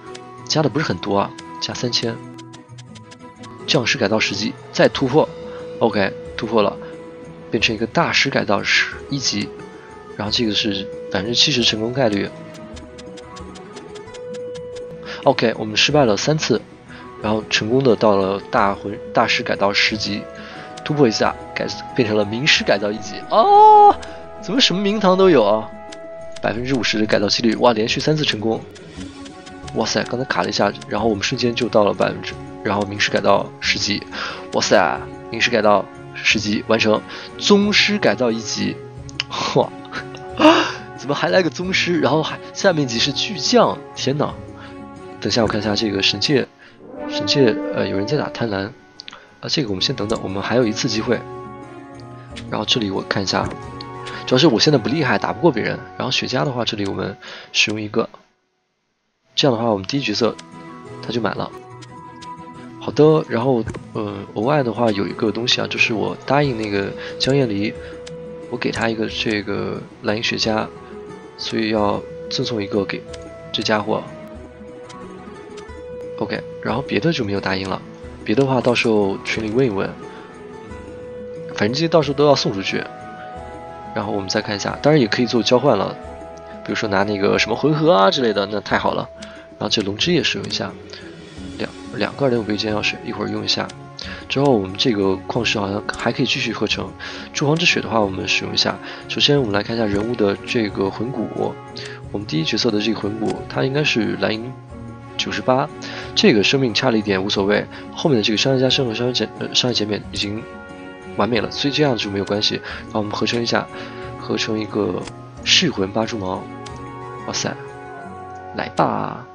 加的不是很多啊，加3000。将士改造10级，再突破 ，OK， 突破了，变成一个大师改造1级，然后这个是70%成功概率。OK， 我们失败了3次，然后成功的到了大师改造10级，突破一下，变成了名师改造1级。哦，怎么什么名堂都有啊？50%的改造几率，哇，连续3次成功。哇塞，刚才卡了一下，然后我们瞬间就到了然后名师改造10级，哇塞，名师改造10级完成，宗师改造1级，哇，怎么还来个宗师？然后下面级是巨匠，天哪！等下我看一下这个神界，有人在打贪婪，这个我们先等等，我们还有1次机会。然后这里我看一下，主要是我现在不厉害，打不过别人。然后雪茄的话，这里我们使用1个，这样的话我们第一角色他就满了。好的，然后额外的话有一个东西啊，就是我答应那个江燕离，我给他一个这个蓝银雪茄，所以要赠送1个给这家伙。OK， 然后别的就没有答应了，别的话到时候群里问一问，反正这些到时候都要送出去。然后我们再看一下，当然也可以做交换了，比如说拿那个什么魂盒啊之类的，那太好了。然后这龙之也使用一下，两个2.5倍尖钥匙，一会儿用一下。之后我们这个矿石好像还可以继续合成。诸皇之血的话，我们使用一下。首先我们来看一下人物的这个魂骨，我们第一角色的这个魂骨，它应该是蓝银98，这个生命差了1点无所谓，后面的这个伤害加深和伤害减免已经完美了，所以这样就没有关系。然后我们合成一下，合成一个噬魂8蛛毛，哇塞，来吧！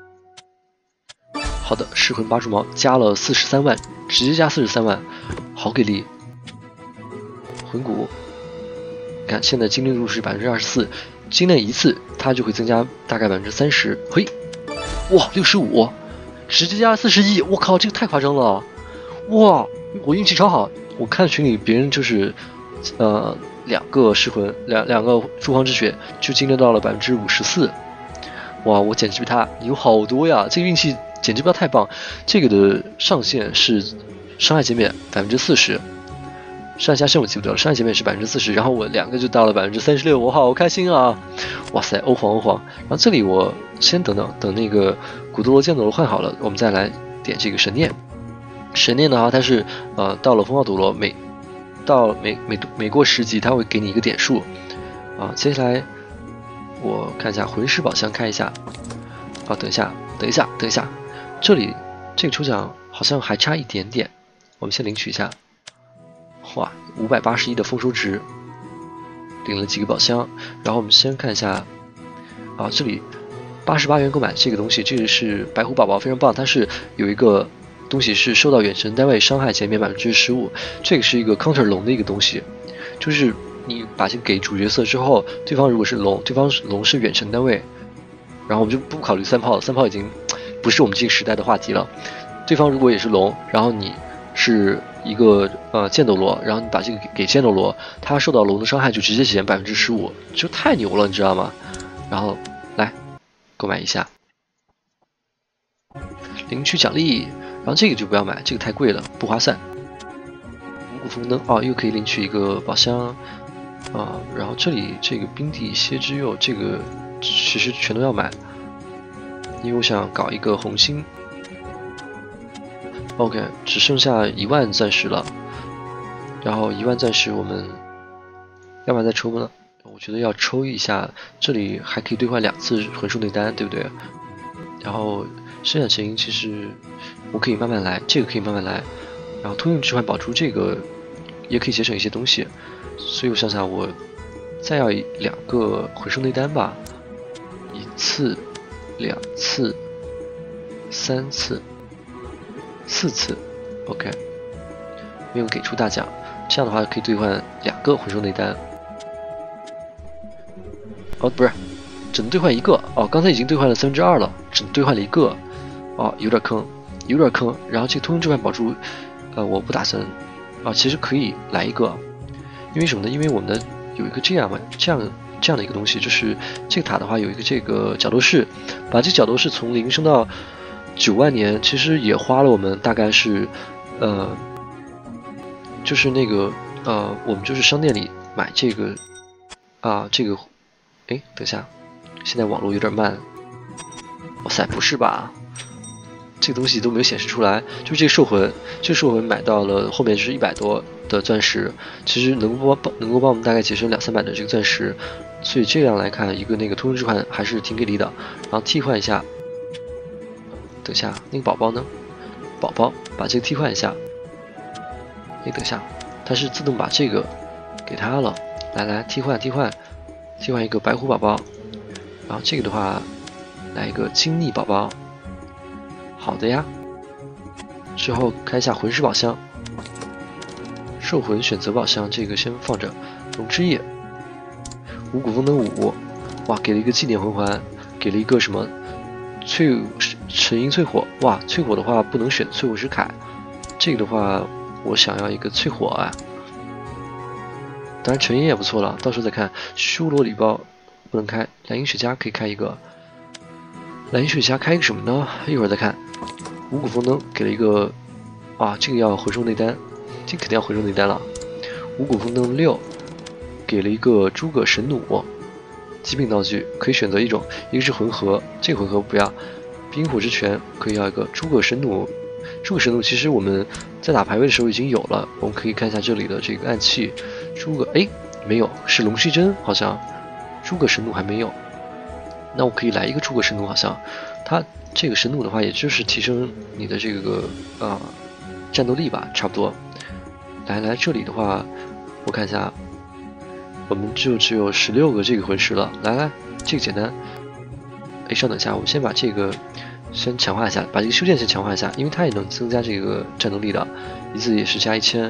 好的，噬魂8蛛毛加了43万，直接加43万，好给力！魂骨，你看现在精灵度是24%，精炼1次它就会增加大概30%。嘿，哇，65，直接加41，我靠，这个太夸张了！哇，我运气超好，我看群里别人就是2个噬魂，两个诸皇之血就精炼到了54%，哇，我简直比他牛好多呀！这个运气简直不要太棒。这个的上限是伤害减免40%，伤害加深我记不得了，伤害减免是40%，然后我2个就到了36%，我好开心啊！哇塞，欧皇！然后这里我先等那个古多罗剑斗罗换好了，我们再来点这个神念。神念的话，它是到了风暴斗罗每过10级，它会给你1个点数啊。接下来我看一下魂师宝箱，开一下。等一下，这里这个抽奖好像还差一点点，我们先领取一下。哇，581的丰收值，领了几个宝箱。然后我们先看一下这里88元购买这个东西，这个是白虎宝宝，非常棒，它是有一个东西是受到远程单位伤害减免15%，这个是一个 counter 龙的一个东西，就是你把这个给主角色之后，对方如果是龙，对方龙是远程单位，然后我们就不考虑3炮了，3炮已经不是我们这个时代的话题了。对方如果也是龙，然后你是一个剑斗罗，然后你把这个给剑斗罗，他受到龙的伤害就直接减15%，就太牛了，你知道吗？然后来购买一下，领取奖励。然后这个就不要买，这个太贵了，不划算。五谷丰登又可以领取1个宝箱然后这里这个冰地蝎之釉，这个其实全都要买，因为我想搞一个红心。OK， 只剩下1万钻石了，然后1万钻石我们要不要再抽呢？我觉得要抽一下，这里还可以兑换2次魂术内丹，对不对？然后剩下钱其实我可以慢慢来，这个可以慢慢来，然后通用置换宝珠这个也可以节省一些东西，所以我想想，我再要2个魂术内丹吧，1次、2次、3次、4次 ，OK， 没有给出大奖，这样的话可以兑换2个魂术内丹。不是，只能兑换1个刚才已经兑换了2/3了，只能兑换了1个有点坑。然后这个通用置换宝珠我不打算其实可以来1个，因为什么呢？因为我们的有一个这样的一个东西，就是这个塔的话有一个这个角斗士，把这个角斗士从0升到 9万年，其实也花了我们大概是，就是那个我们就是商店里买这个这个，哎，等一下，现在网络有点慢。哇塞，不是吧？这个东西都没有显示出来，就是这个兽魂，这个兽魂买到了后面是100多的钻石，其实能够帮我们大概节省200-300的这个钻石，所以这样来看，一个那个通用置换还是挺给力的。然后替换一下，等一下那个宝宝呢？宝宝把这个替换一下，哎，等一下，它是自动把这个给他了，来替换一个白虎宝宝，然后这个的话来一个金逆宝宝。好的呀，之后开一下魂师宝箱，兽魂选择宝箱，这个先放着。龙之叶，五谷风能5，哇，给了一个纪念魂环，给了一个什么沉银淬火，哇，淬火的话不能选淬火石铠，这个的话我想要一个淬火啊。当然沉银也不错了，到时候再看。修罗礼包不能开，蓝银雪茄可以开一个。蓝银雪茄开一个什么呢？一会儿再看。五谷风灯给了一个这个要魂兽内丹，这肯定要魂兽内丹了。五谷风灯6给了一个诸葛神弩，极品道具可以选择一种，一个是魂核，这个魂核不要。冰火之拳可以要一个诸葛神弩，诸葛神弩其实我们在打排位的时候已经有了，我们可以看一下这里的这个暗器。诸葛没有，是龙须针好像，诸葛神弩还没有。那我可以来一个诸葛神弩，好像它这个神弩的话，也就是提升你的这个战斗力吧，差不多。来这里的话，我看一下，我们就只有16个这个魂石了。来，这个简单。稍等一下，我们先把这个先强化一下，把这个修剑先强化一下，因为它也能增加这个战斗力的，一次也是加1000。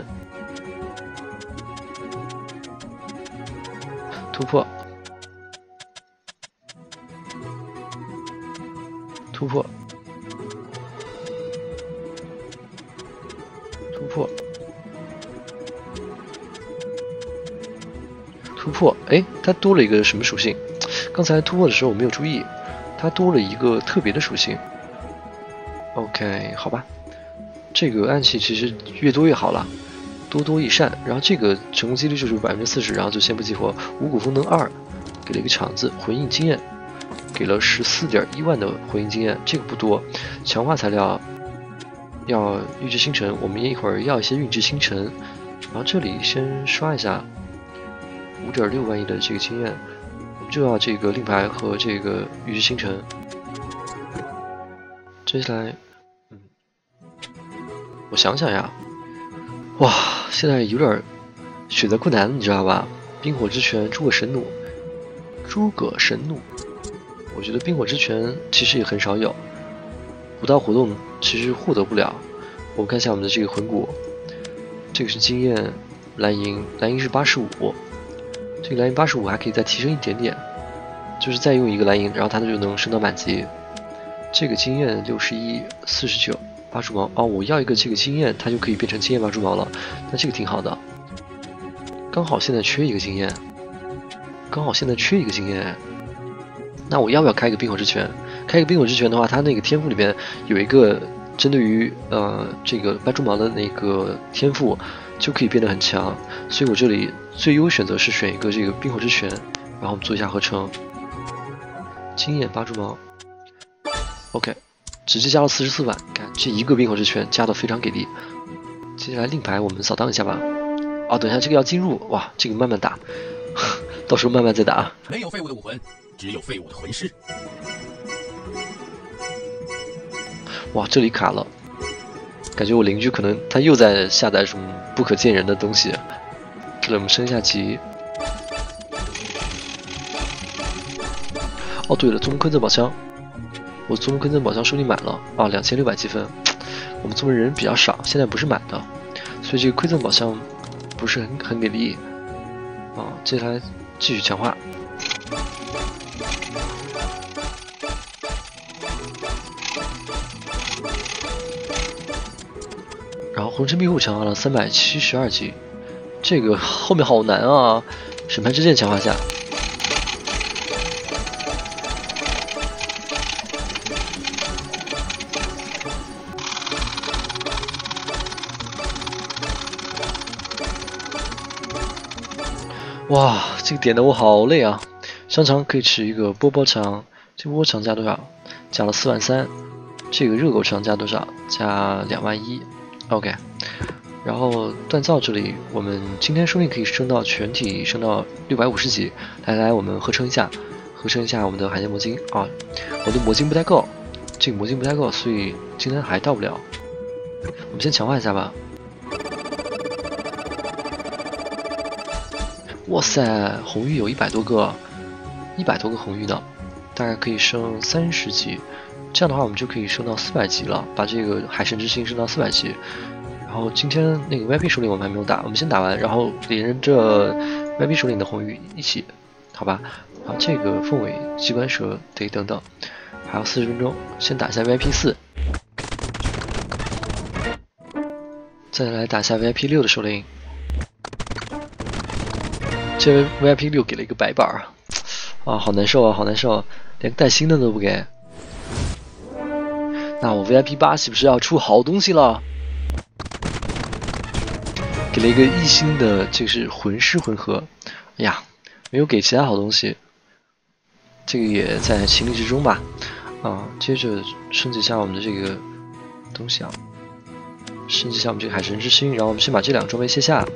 突破。突破，它多了一个什么属性？刚才突破的时候我没有注意，它多了一个特别的属性。OK， 好吧，这个暗器其实越多越好了，多益善。然后这个成功几率就是40%，然后就先不激活。五谷风能2给了一个场子，魂印经验。给了14.1万的魂印经验，这个不多。强化材料要预知星辰，我们一会儿要一些预知星辰。然后这里先刷一下5.6万亿的这个经验，我们就要这个令牌和这个预知星辰。接下来，我想想呀，哇，现在有点选择困难，你知道吧？冰火之拳、诸葛神弩。我觉得冰火之拳其实也很少有，武道活动其实获得不了。我们看一下我们的这个魂骨，这个是经验蓝银是85，这个蓝银85还可以再提升一点点，就是再用一个蓝银，然后它就能升到满级。这个经验6149八蛛毛我要一个这个经验，它就可以变成经验八蛛毛了，那这个挺好的。刚好现在缺一个经验，那我要不要开一个冰火之拳？开一个冰火之拳的话，它那个天赋里边有一个针对于这个八蛛毛的那个天赋，就可以变得很强。所以我这里最优选择是选一个这个冰火之拳，然后我们做一下合成。经验八蛛毛 ，OK， 直接加了44万，看这一个冰火之拳加的非常给力。接下来令牌我们扫荡一下吧。等一下这个要进入，哇，这个慢慢打，到时候慢慢再打。 没有废物的武魂。只有废物的魂师。 哇，这里卡了，感觉我邻居可能他又在下载什么不可见人的东西。这里我们升一下级。对了，宗门馈赠宝箱，我宗门馈赠宝箱收力满了2600积分。我们宗门人比较少，现在不是满的，所以这个馈赠宝箱不是很给力。接下来继续强化。然后红尘庇护强化了372级，这个后面好难啊！审判之剑强化下， 哇，这个点的我好累啊！香肠可以吃一个波波肠，这波波肠加多少？加了43000。这个热狗肠加多少？加21000。OK。然后锻造这里，我们今天说不定可以升到全体升到650级。来，我们合成一下我们的海鲜魔晶啊！我的魔晶不太够，这个魔晶不太够，所以今天还到不了。我们先强化一下吧。哇塞，红玉有100多个，100多个红玉呢，大概可以升30级。这样的话，我们就可以升到400级了，把这个海神之心升到400级。然后今天那个 VIP 首领我们还没有打，我们先打完，然后连着 VIP 首领的红玉一起，好吧？好，这个凤尾机关蛇得等等，还有40分钟，先打一下 VIP 4，再来打一下 VIP 6的首领。这 VIP 6给了一个白板啊，好难受啊，好难受，连个带星的都不给。那我 VIP 8岂不是要出好东西了？给了一个1星的，这是魂师魂核。哎呀，没有给其他好东西，这个也在情理之中吧。啊，接着升级一下我们的这个东西啊，升级一下我们这个海神之心，然后我们先把这2个装备卸下。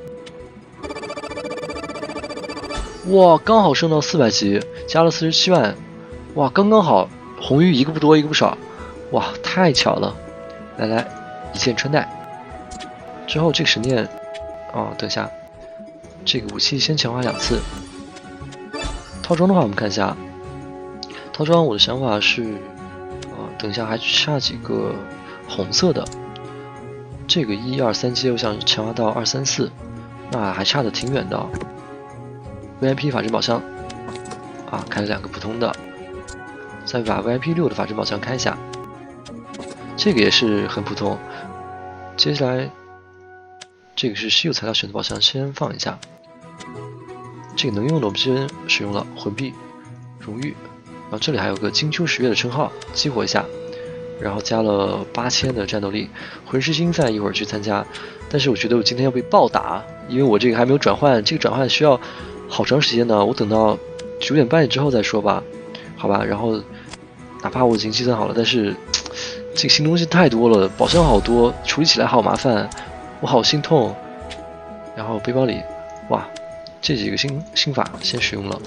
哇，刚好升到400级，加了47万，哇，刚刚好，红玉一个不多一个不少，哇，太巧了！来，一箭穿戴。之后这个神殿，哦，等一下，这个武器先强化2次。套装的话，我们看一下，套装我的想法是，等一下还差几个红色的，这个1、2、3阶我想强化到2、3、4，那还差的挺远的。VIP 法阵宝箱啊，开了2个普通的，再把 VIP 6的法阵宝箱开一下，这个也是很普通。接下来这个是稀有材料选择宝箱，先放一下。这个能用的我们先使用了魂币、荣誉，然后这里还有个金秋10月的称号，激活一下，然后加了8000的战斗力。魂师星赛一会儿去参加，但是我觉得我今天要被暴打，因为我这个还没有转换，这个转换需要好长时间呢，我等到9点半之后再说吧，好吧。然后哪怕我已经计算好了，但是这个新东西太多了，宝箱好多，处理起来好麻烦，我好心痛。然后背包里，哇，这几个新法先使用了。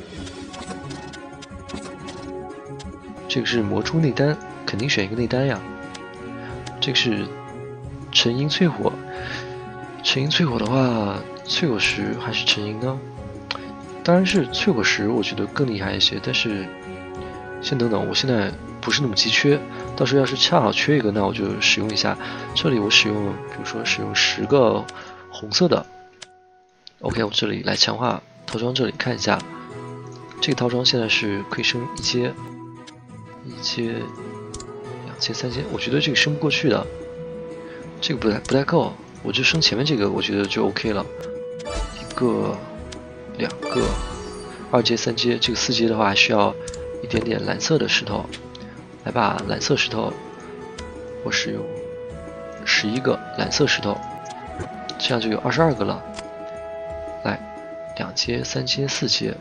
这个是魔珠内丹，肯定选一个内丹呀。这个是沉银淬火，沉银淬火的话，淬火石还是沉银呢？当然是淬火石，我觉得更厉害一些。但是先等等，我现在不是那么急缺，到时候要是恰好缺一个，那我就使用一下。这里我使用，比如说使用10个红色的。OK， 我这里来强化套装，这里看一下，这个套装现在是可以升1阶、2阶、3阶，我觉得这个升不过去的，这个不太够，我就升前面这个，我觉得就 OK 了。1个、2个、2阶、3阶，这个4阶的话还需要一点点蓝色的石头，来把蓝色石头，我使用11个蓝色石头，这样就有22个了。来，2阶、3阶、4阶，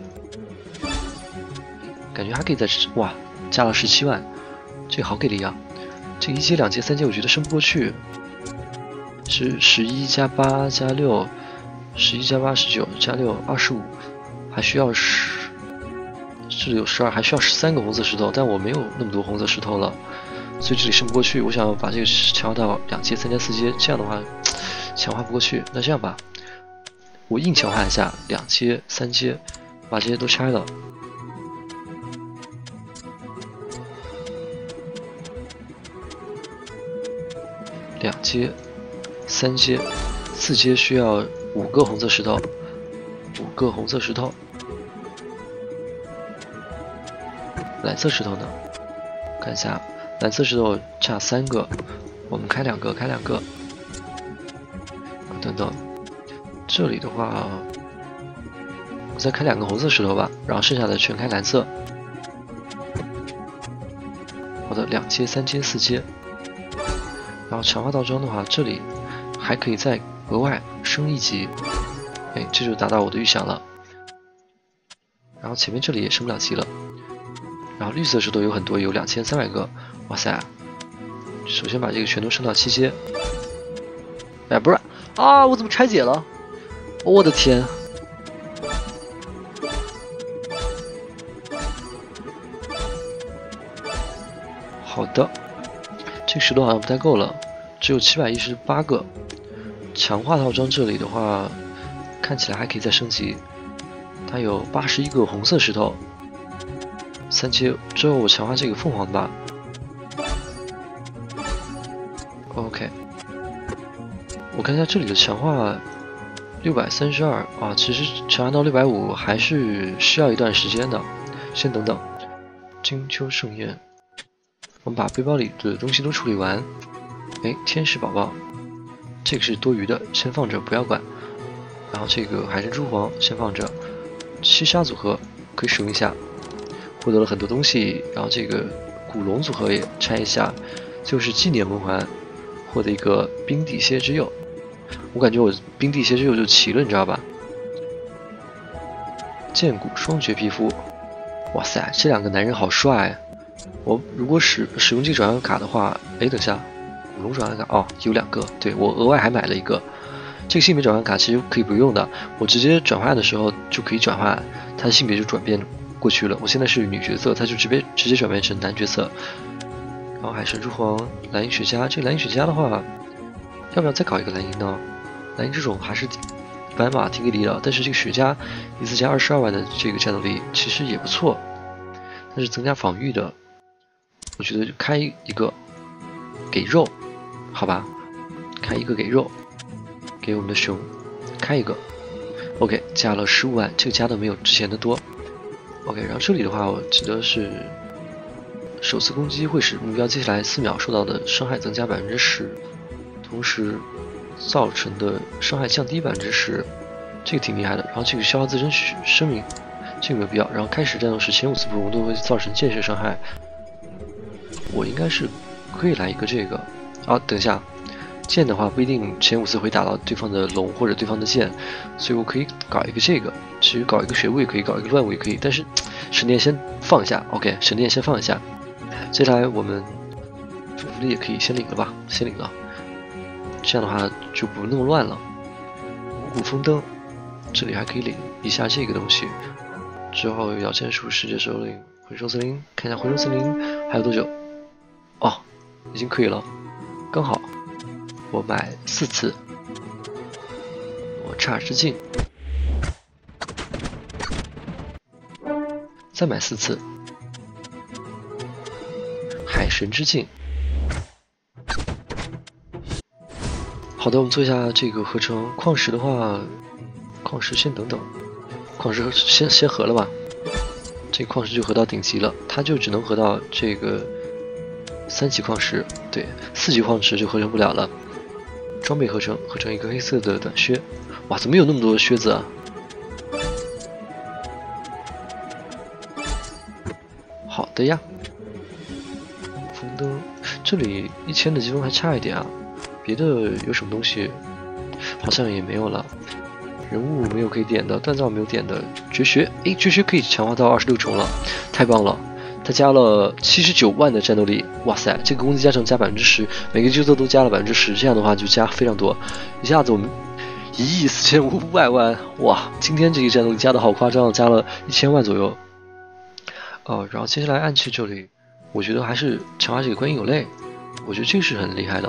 感觉还可以再哇，加了17万，这个好给力啊！这1阶、2阶、3阶，我觉得升不过去，是11加8加6，11加8 19加6 25，还需要这里有12，还需要13个红色石头，但我没有那么多红色石头了，所以这里升不过去。我想把这个强化到2阶、3阶、4阶，这样的话强化不过去。那这样吧，我硬强化一下2阶、3阶，把这些都拆了。2阶、3阶、4阶需要5个红色石头，5个红色石头。蓝色石头呢？看一下，蓝色石头差3个，我们开2个，开2个。等等，这里的话，我再开2个红色石头吧，然后剩下的全开蓝色。好的，2阶、3阶、4阶。然后强化套装的话，这里还可以再额外升1级，哎，这就达到我的预想了。 然后前面这里也升不了级了。然后绿色石头有很多，有2300个，哇塞！首先把这个全都升到7阶。哎，不是啊，我怎么拆解了？我的天！好的，这个石头好像不太够了，只有718个。强化套装这里的话，看起来还可以再升级。它有81个红色石头，3阶之后我强化这个凤凰吧。OK， 我看一下这里的强化632啊，其实强化到650还是需要一段时间的。先等等，金秋盛宴。我们把背包里的东西都处理完。哎，天使宝宝，这个是多余的，先放着不要管。然后这个海参珠黄先放着。七杀组合可以使用一下，获得了很多东西。然后这个古龙组合也拆一下，就是纪念文环，获得一个冰地蝎之釉。我感觉我冰地蝎之釉就齐了，你知道吧？剑骨双绝皮肤，哇塞，这两个男人好帅！我如果使用这个转换卡的话，哎，等下，古龙转换卡哦，有2个，对我额外还买了一个。这个性别转换卡其实可以不用的，我直接转换的时候就可以转换，它的性别就转变过去了。我现在是女角色，它就直接转变成男角色。然后海神珠黄、蓝银雪茄，这个蓝银雪茄的话，要不要再搞一个蓝银呢？蓝银这种还是一般吧，挺给力的。但是这个雪茄一次加22万的这个战斗力其实也不错，但是增加防御的，我觉得就开一个给肉，好吧，开一个给肉。给我们的熊开一个 ，OK， 加了15万，这个加的没有之前的多。OK， 然后这里的话，我记得是首次攻击会使目标接下来4秒受到的伤害增加10%，同时造成的伤害降低10%，这个挺厉害的。然后这个消耗自身生命，这个没有必要。然后开始战斗时前5次不同都会造成建设伤害，我应该是可以来一个这个。啊，等一下。剑的话不一定前5次会打到对方的龙或者对方的剑，所以我可以搞一个这个，其实搞一个血雾也可以，搞一个乱舞也可以，但是神殿先放一下 ，OK， 神殿先放一下。接下来我们祝福力也可以先领了吧，先领了，这样的话就不那么乱了。五谷丰登，这里还可以领一下这个东西，之后要战术世界首领回收森林，看一下回收森林还有多久？哦，已经可以了，刚好。我买4次，我差之境，再买4次，海神之境。好的，我们做一下这个合成。矿石的话，矿石先等等，矿石先合了吧。这个矿石就合到顶级了，它就只能合到这个3级矿石，对，4级矿石就合成不了了。装备合成一个黑色的短靴，哇，怎么有那么多靴子啊？好的呀，风灯这里1000的积分还差一点啊，别的有什么东西好像也没有了。人物没有可以点的，锻造没有点的，绝学，诶，绝学可以强化到26重了，太棒了！它加了79万的战斗力，哇塞！这个攻击加成加10%，每个角色都加了10%，这样的话就加非常多，一下子我们14500万，哇！今天这个战斗力加的好夸张，加了1000万左右。然后接下来暗器这里，我觉得还是强化这个观音有泪，我觉得这是很厉害的。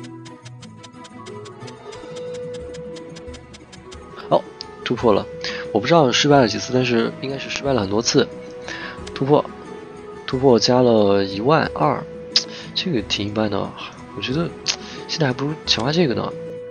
哦，突破了，我不知道失败了几次，但是应该是失败了很多次。突破加了12000，这个挺一般的，我觉得现在还不如强化这个呢。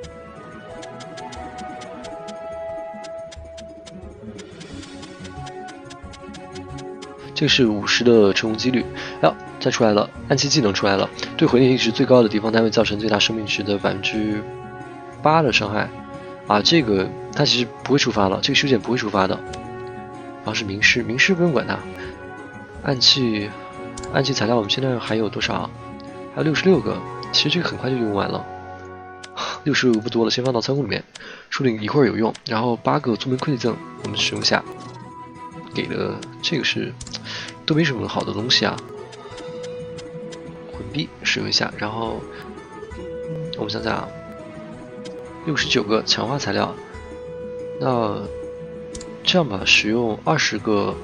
这个是50的成功几率，再出来了，暗器技能出来了，对毁灭值最高的敌方单位造成最大生命值的8%的伤害。啊，这个它其实不会触发了，这个修剪不会触发的。然后是名师不用管它。暗器材料我们现在还有多少？还有66个，其实这个很快就用完了。66个不多了，先放到仓库里面，说不定一会儿有用。然后8个宗门馈赠我们使用下。 给的这个是都没什么好的东西啊。混币使用一下，然后我们想想啊，69个强化材料，那这样吧，使用20个，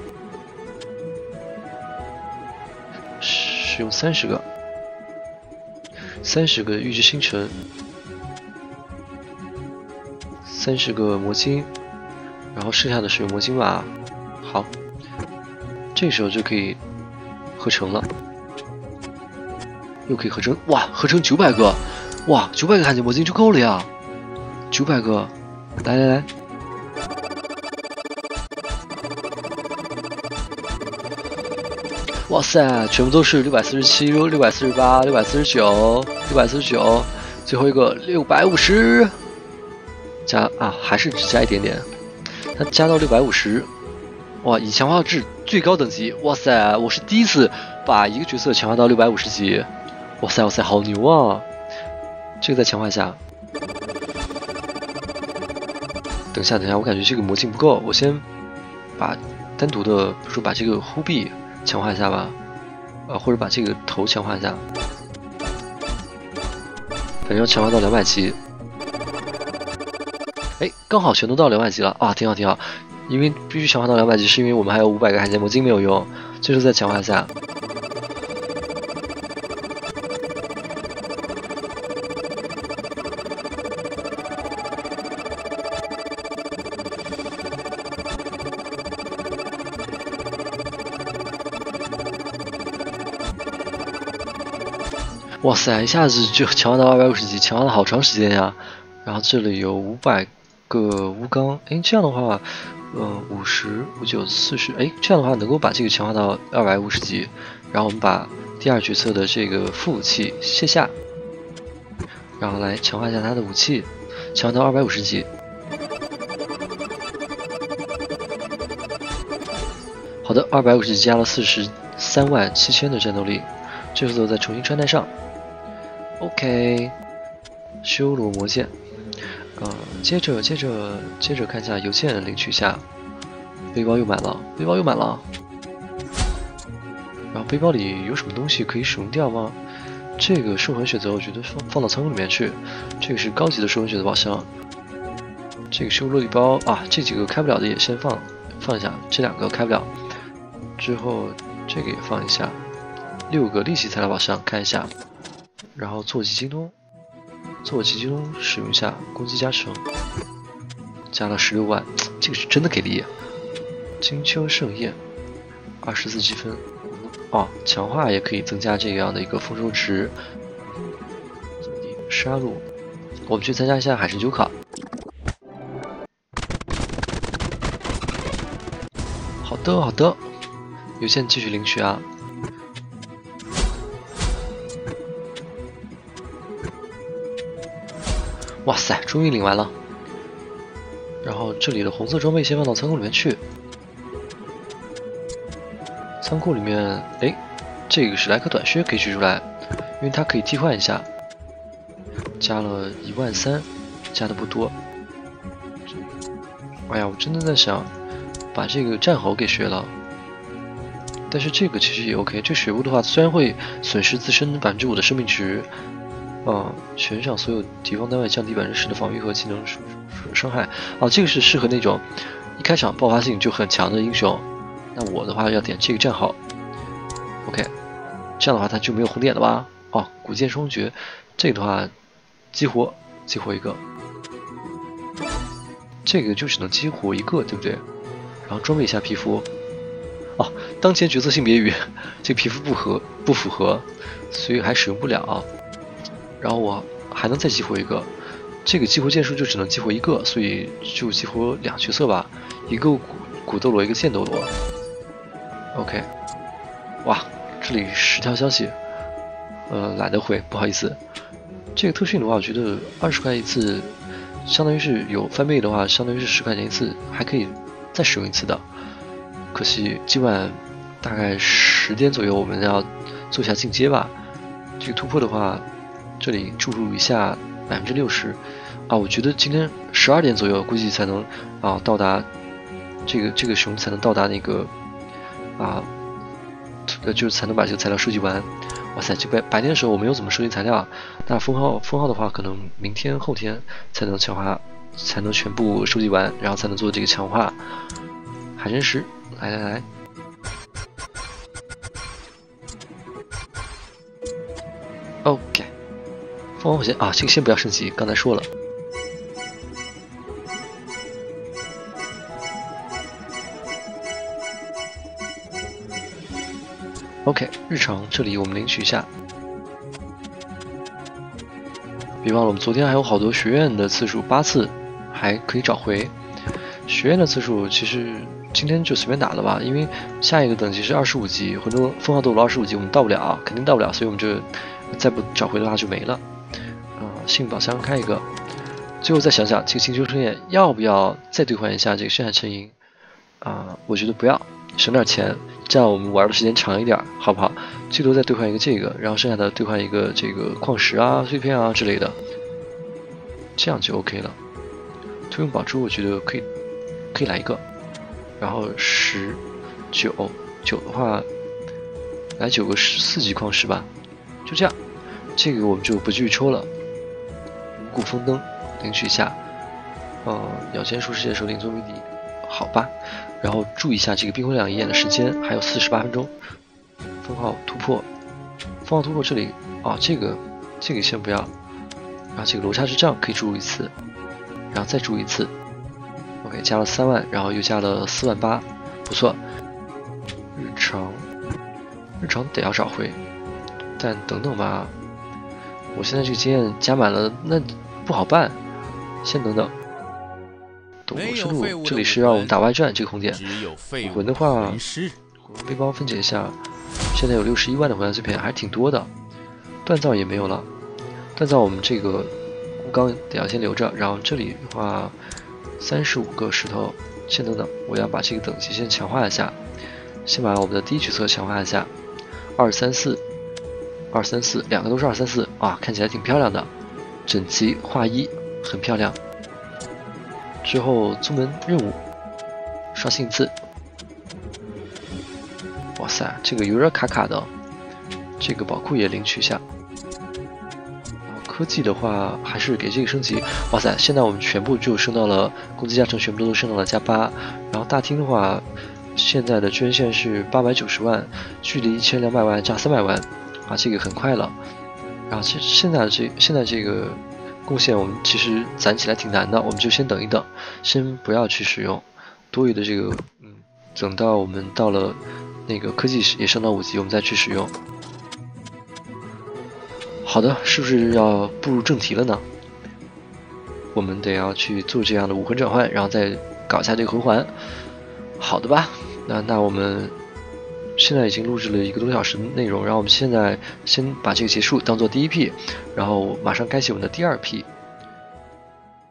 使用30个，30个预知星辰，30个魔晶，然后剩下的使用魔晶吧。好，这时候就可以合成了。又可以合成，哇，合成900个，哇，900个罕见魔晶就够了呀，900个，来，哇塞，全部都是647、648、649、649，最后一个650，加啊，还是只加一点点，它加到650，哇，已强化至最高等级，哇塞，我是第一次把一个角色强化到650级。哇塞，好牛啊！这个再强化一下。等一下，我感觉这个魔镜不够，我先把单独的，比如说把这个忽必强化一下吧，或者把这个头强化一下，反正要强化到200级。哎，刚好全都到200级了啊，挺好。因为必须强化到200级，是因为我们还有500个罕见魔晶没有用，这时候再强化一下。哇塞，一下子就强化到250级，强化了好长时间呀。然后这里有500个乌钢，哎，这样的话，50、59、40，哎，这样的话能够把这个强化到250级。然后我们把第2角色的这个副武器卸下，然后来强化一下他的武器，强化到250级。好的，250级加了437000的战斗力，这时候再重新穿戴上。OK， 修罗魔剑，接着看一下邮件领取一下，背包又满了，然后背包里有什么东西可以使用掉吗？这个兽魂选择我觉得放到仓库里面去，这个是高级的兽魂选择宝箱，这个修罗礼包啊，这几个开不了的也先放一下，这2个开不了，之后这个也放一下，6个利息材料宝箱看一下。然后坐骑精通使用一下，攻击加成，加了16万，这个是真的给力。金秋盛宴，24积分，强化也可以增加这样的一个丰收值。杀戮，我们去参加一下海神9考。好的，邮件继续领取啊。哇塞，终于领完了。然后这里的红色装备先放到仓库里面去。仓库里面，哎，这个史莱克短靴可以取出来，因为它可以替换一下。加了13000，加的不多。哎呀，我真的在想把这个战猴给学了，但是这个其实也 OK。这学物的话，虽然会损失自身5%的生命值。悬赏所有敌方单位降低10%的防御和技能伤害。这个是适合那种一开场爆发性就很强的英雄。那我的话要点这个战好。OK， 这样的话它就没有红点了吧？古剑双绝，这个的话激活一个，这个就只能激活一个，对不对？然后装备一下皮肤。当前角色性别与这个皮肤不符合，所以还使用不了。然后我还能再激活一个，这个激活件数就只能激活一个，所以就激活2角色吧，一个古斗罗，一个剑斗罗。OK， 哇，这里10条消息，懒得回，不好意思。这个特训的话，我觉得20块一次，相当于是有翻倍的话，相当于是10块钱一次，还可以再使用一次的。可惜今晚大概10点左右，我们要做一下进阶吧。这个突破的话。这里注入一下60%，我觉得今天12点左右估计才能到达这个熊才能到达那个就是才能把这个材料收集完。哇塞，这白天的时候我没有怎么收集材料，那封号的话，可能明天后天才能才能全部收集完，然后才能做这个强化。海参石，来。OK， 凤凰火箭啊，这个先不要升级，刚才说了。OK， 日常这里我们领取一下。别忘了，我们昨天还有好多学院的次数8次，还可以找回。学院的次数其实今天就随便打了吧，因为下一个等级是25级，很多封号斗罗25级我们到不了，肯定到不了，所以我们就再不找回的话就没了。幸运宝箱开一个，最后再想想这个星球盛宴要不要再兑换一下这个血海沉吟我觉得不要，省点钱，这样我们玩的时间长一点，好不好？最多再兑换一个这个，然后剩下的兑换一个这个矿石碎片之类的，这样就 OK 了。推用宝珠我觉得可以来一个，然后10、9的话来9个4级矿石吧，就这样。这个我们就不继续抽了。五谷丰登领取一下，咬钱术世界首领做谜底，好吧。然后注意一下这个冰火两仪眼的时间，还有48分钟。封号突破这里这个先不要。然后这个罗刹之杖可以注入1次，然后再注1次。OK， 加了3万，然后又加了4万8，不错。日常得要找回，但等等吧。我现在这个经验加满了，那不好办，先等等。斗罗深度，这里是让我们打外传这个红点。武魂的话，魂背包分解一下，现在有61万的魂环碎片，还挺多的。锻造也没有了，锻造我们这个木钢得要先留着，然后这里的话35个石头，先等等，我要把这个等级先强化一下，先把我们的第一角色强化一下，234，两个都是234看起来挺漂亮的，整齐划一，很漂亮。之后宗门任务刷新1次，哇塞，这个有点卡的，这个宝库也领取一下。然后科技的话还是给这个升级，哇塞，现在我们全部就升到了攻击加成，全部都升到了+8。然后大厅的话，现在的捐献是890万，距离1200万加300万。这个很快了，然后现在这个贡献我们其实攒起来挺难的，我们就先等一等，先不要去使用多余的这个，等到我们到了那个科技也升到5级，我们再去使用。好的，是不是要步入正题了呢？我们得要去做这样的武魂转换，然后再搞一下这个魂环。好的吧，那我们。现在已经录制了1个多小时的内容，然后我们现在先把这个结束当做第1批，然后马上开启我们的第2批。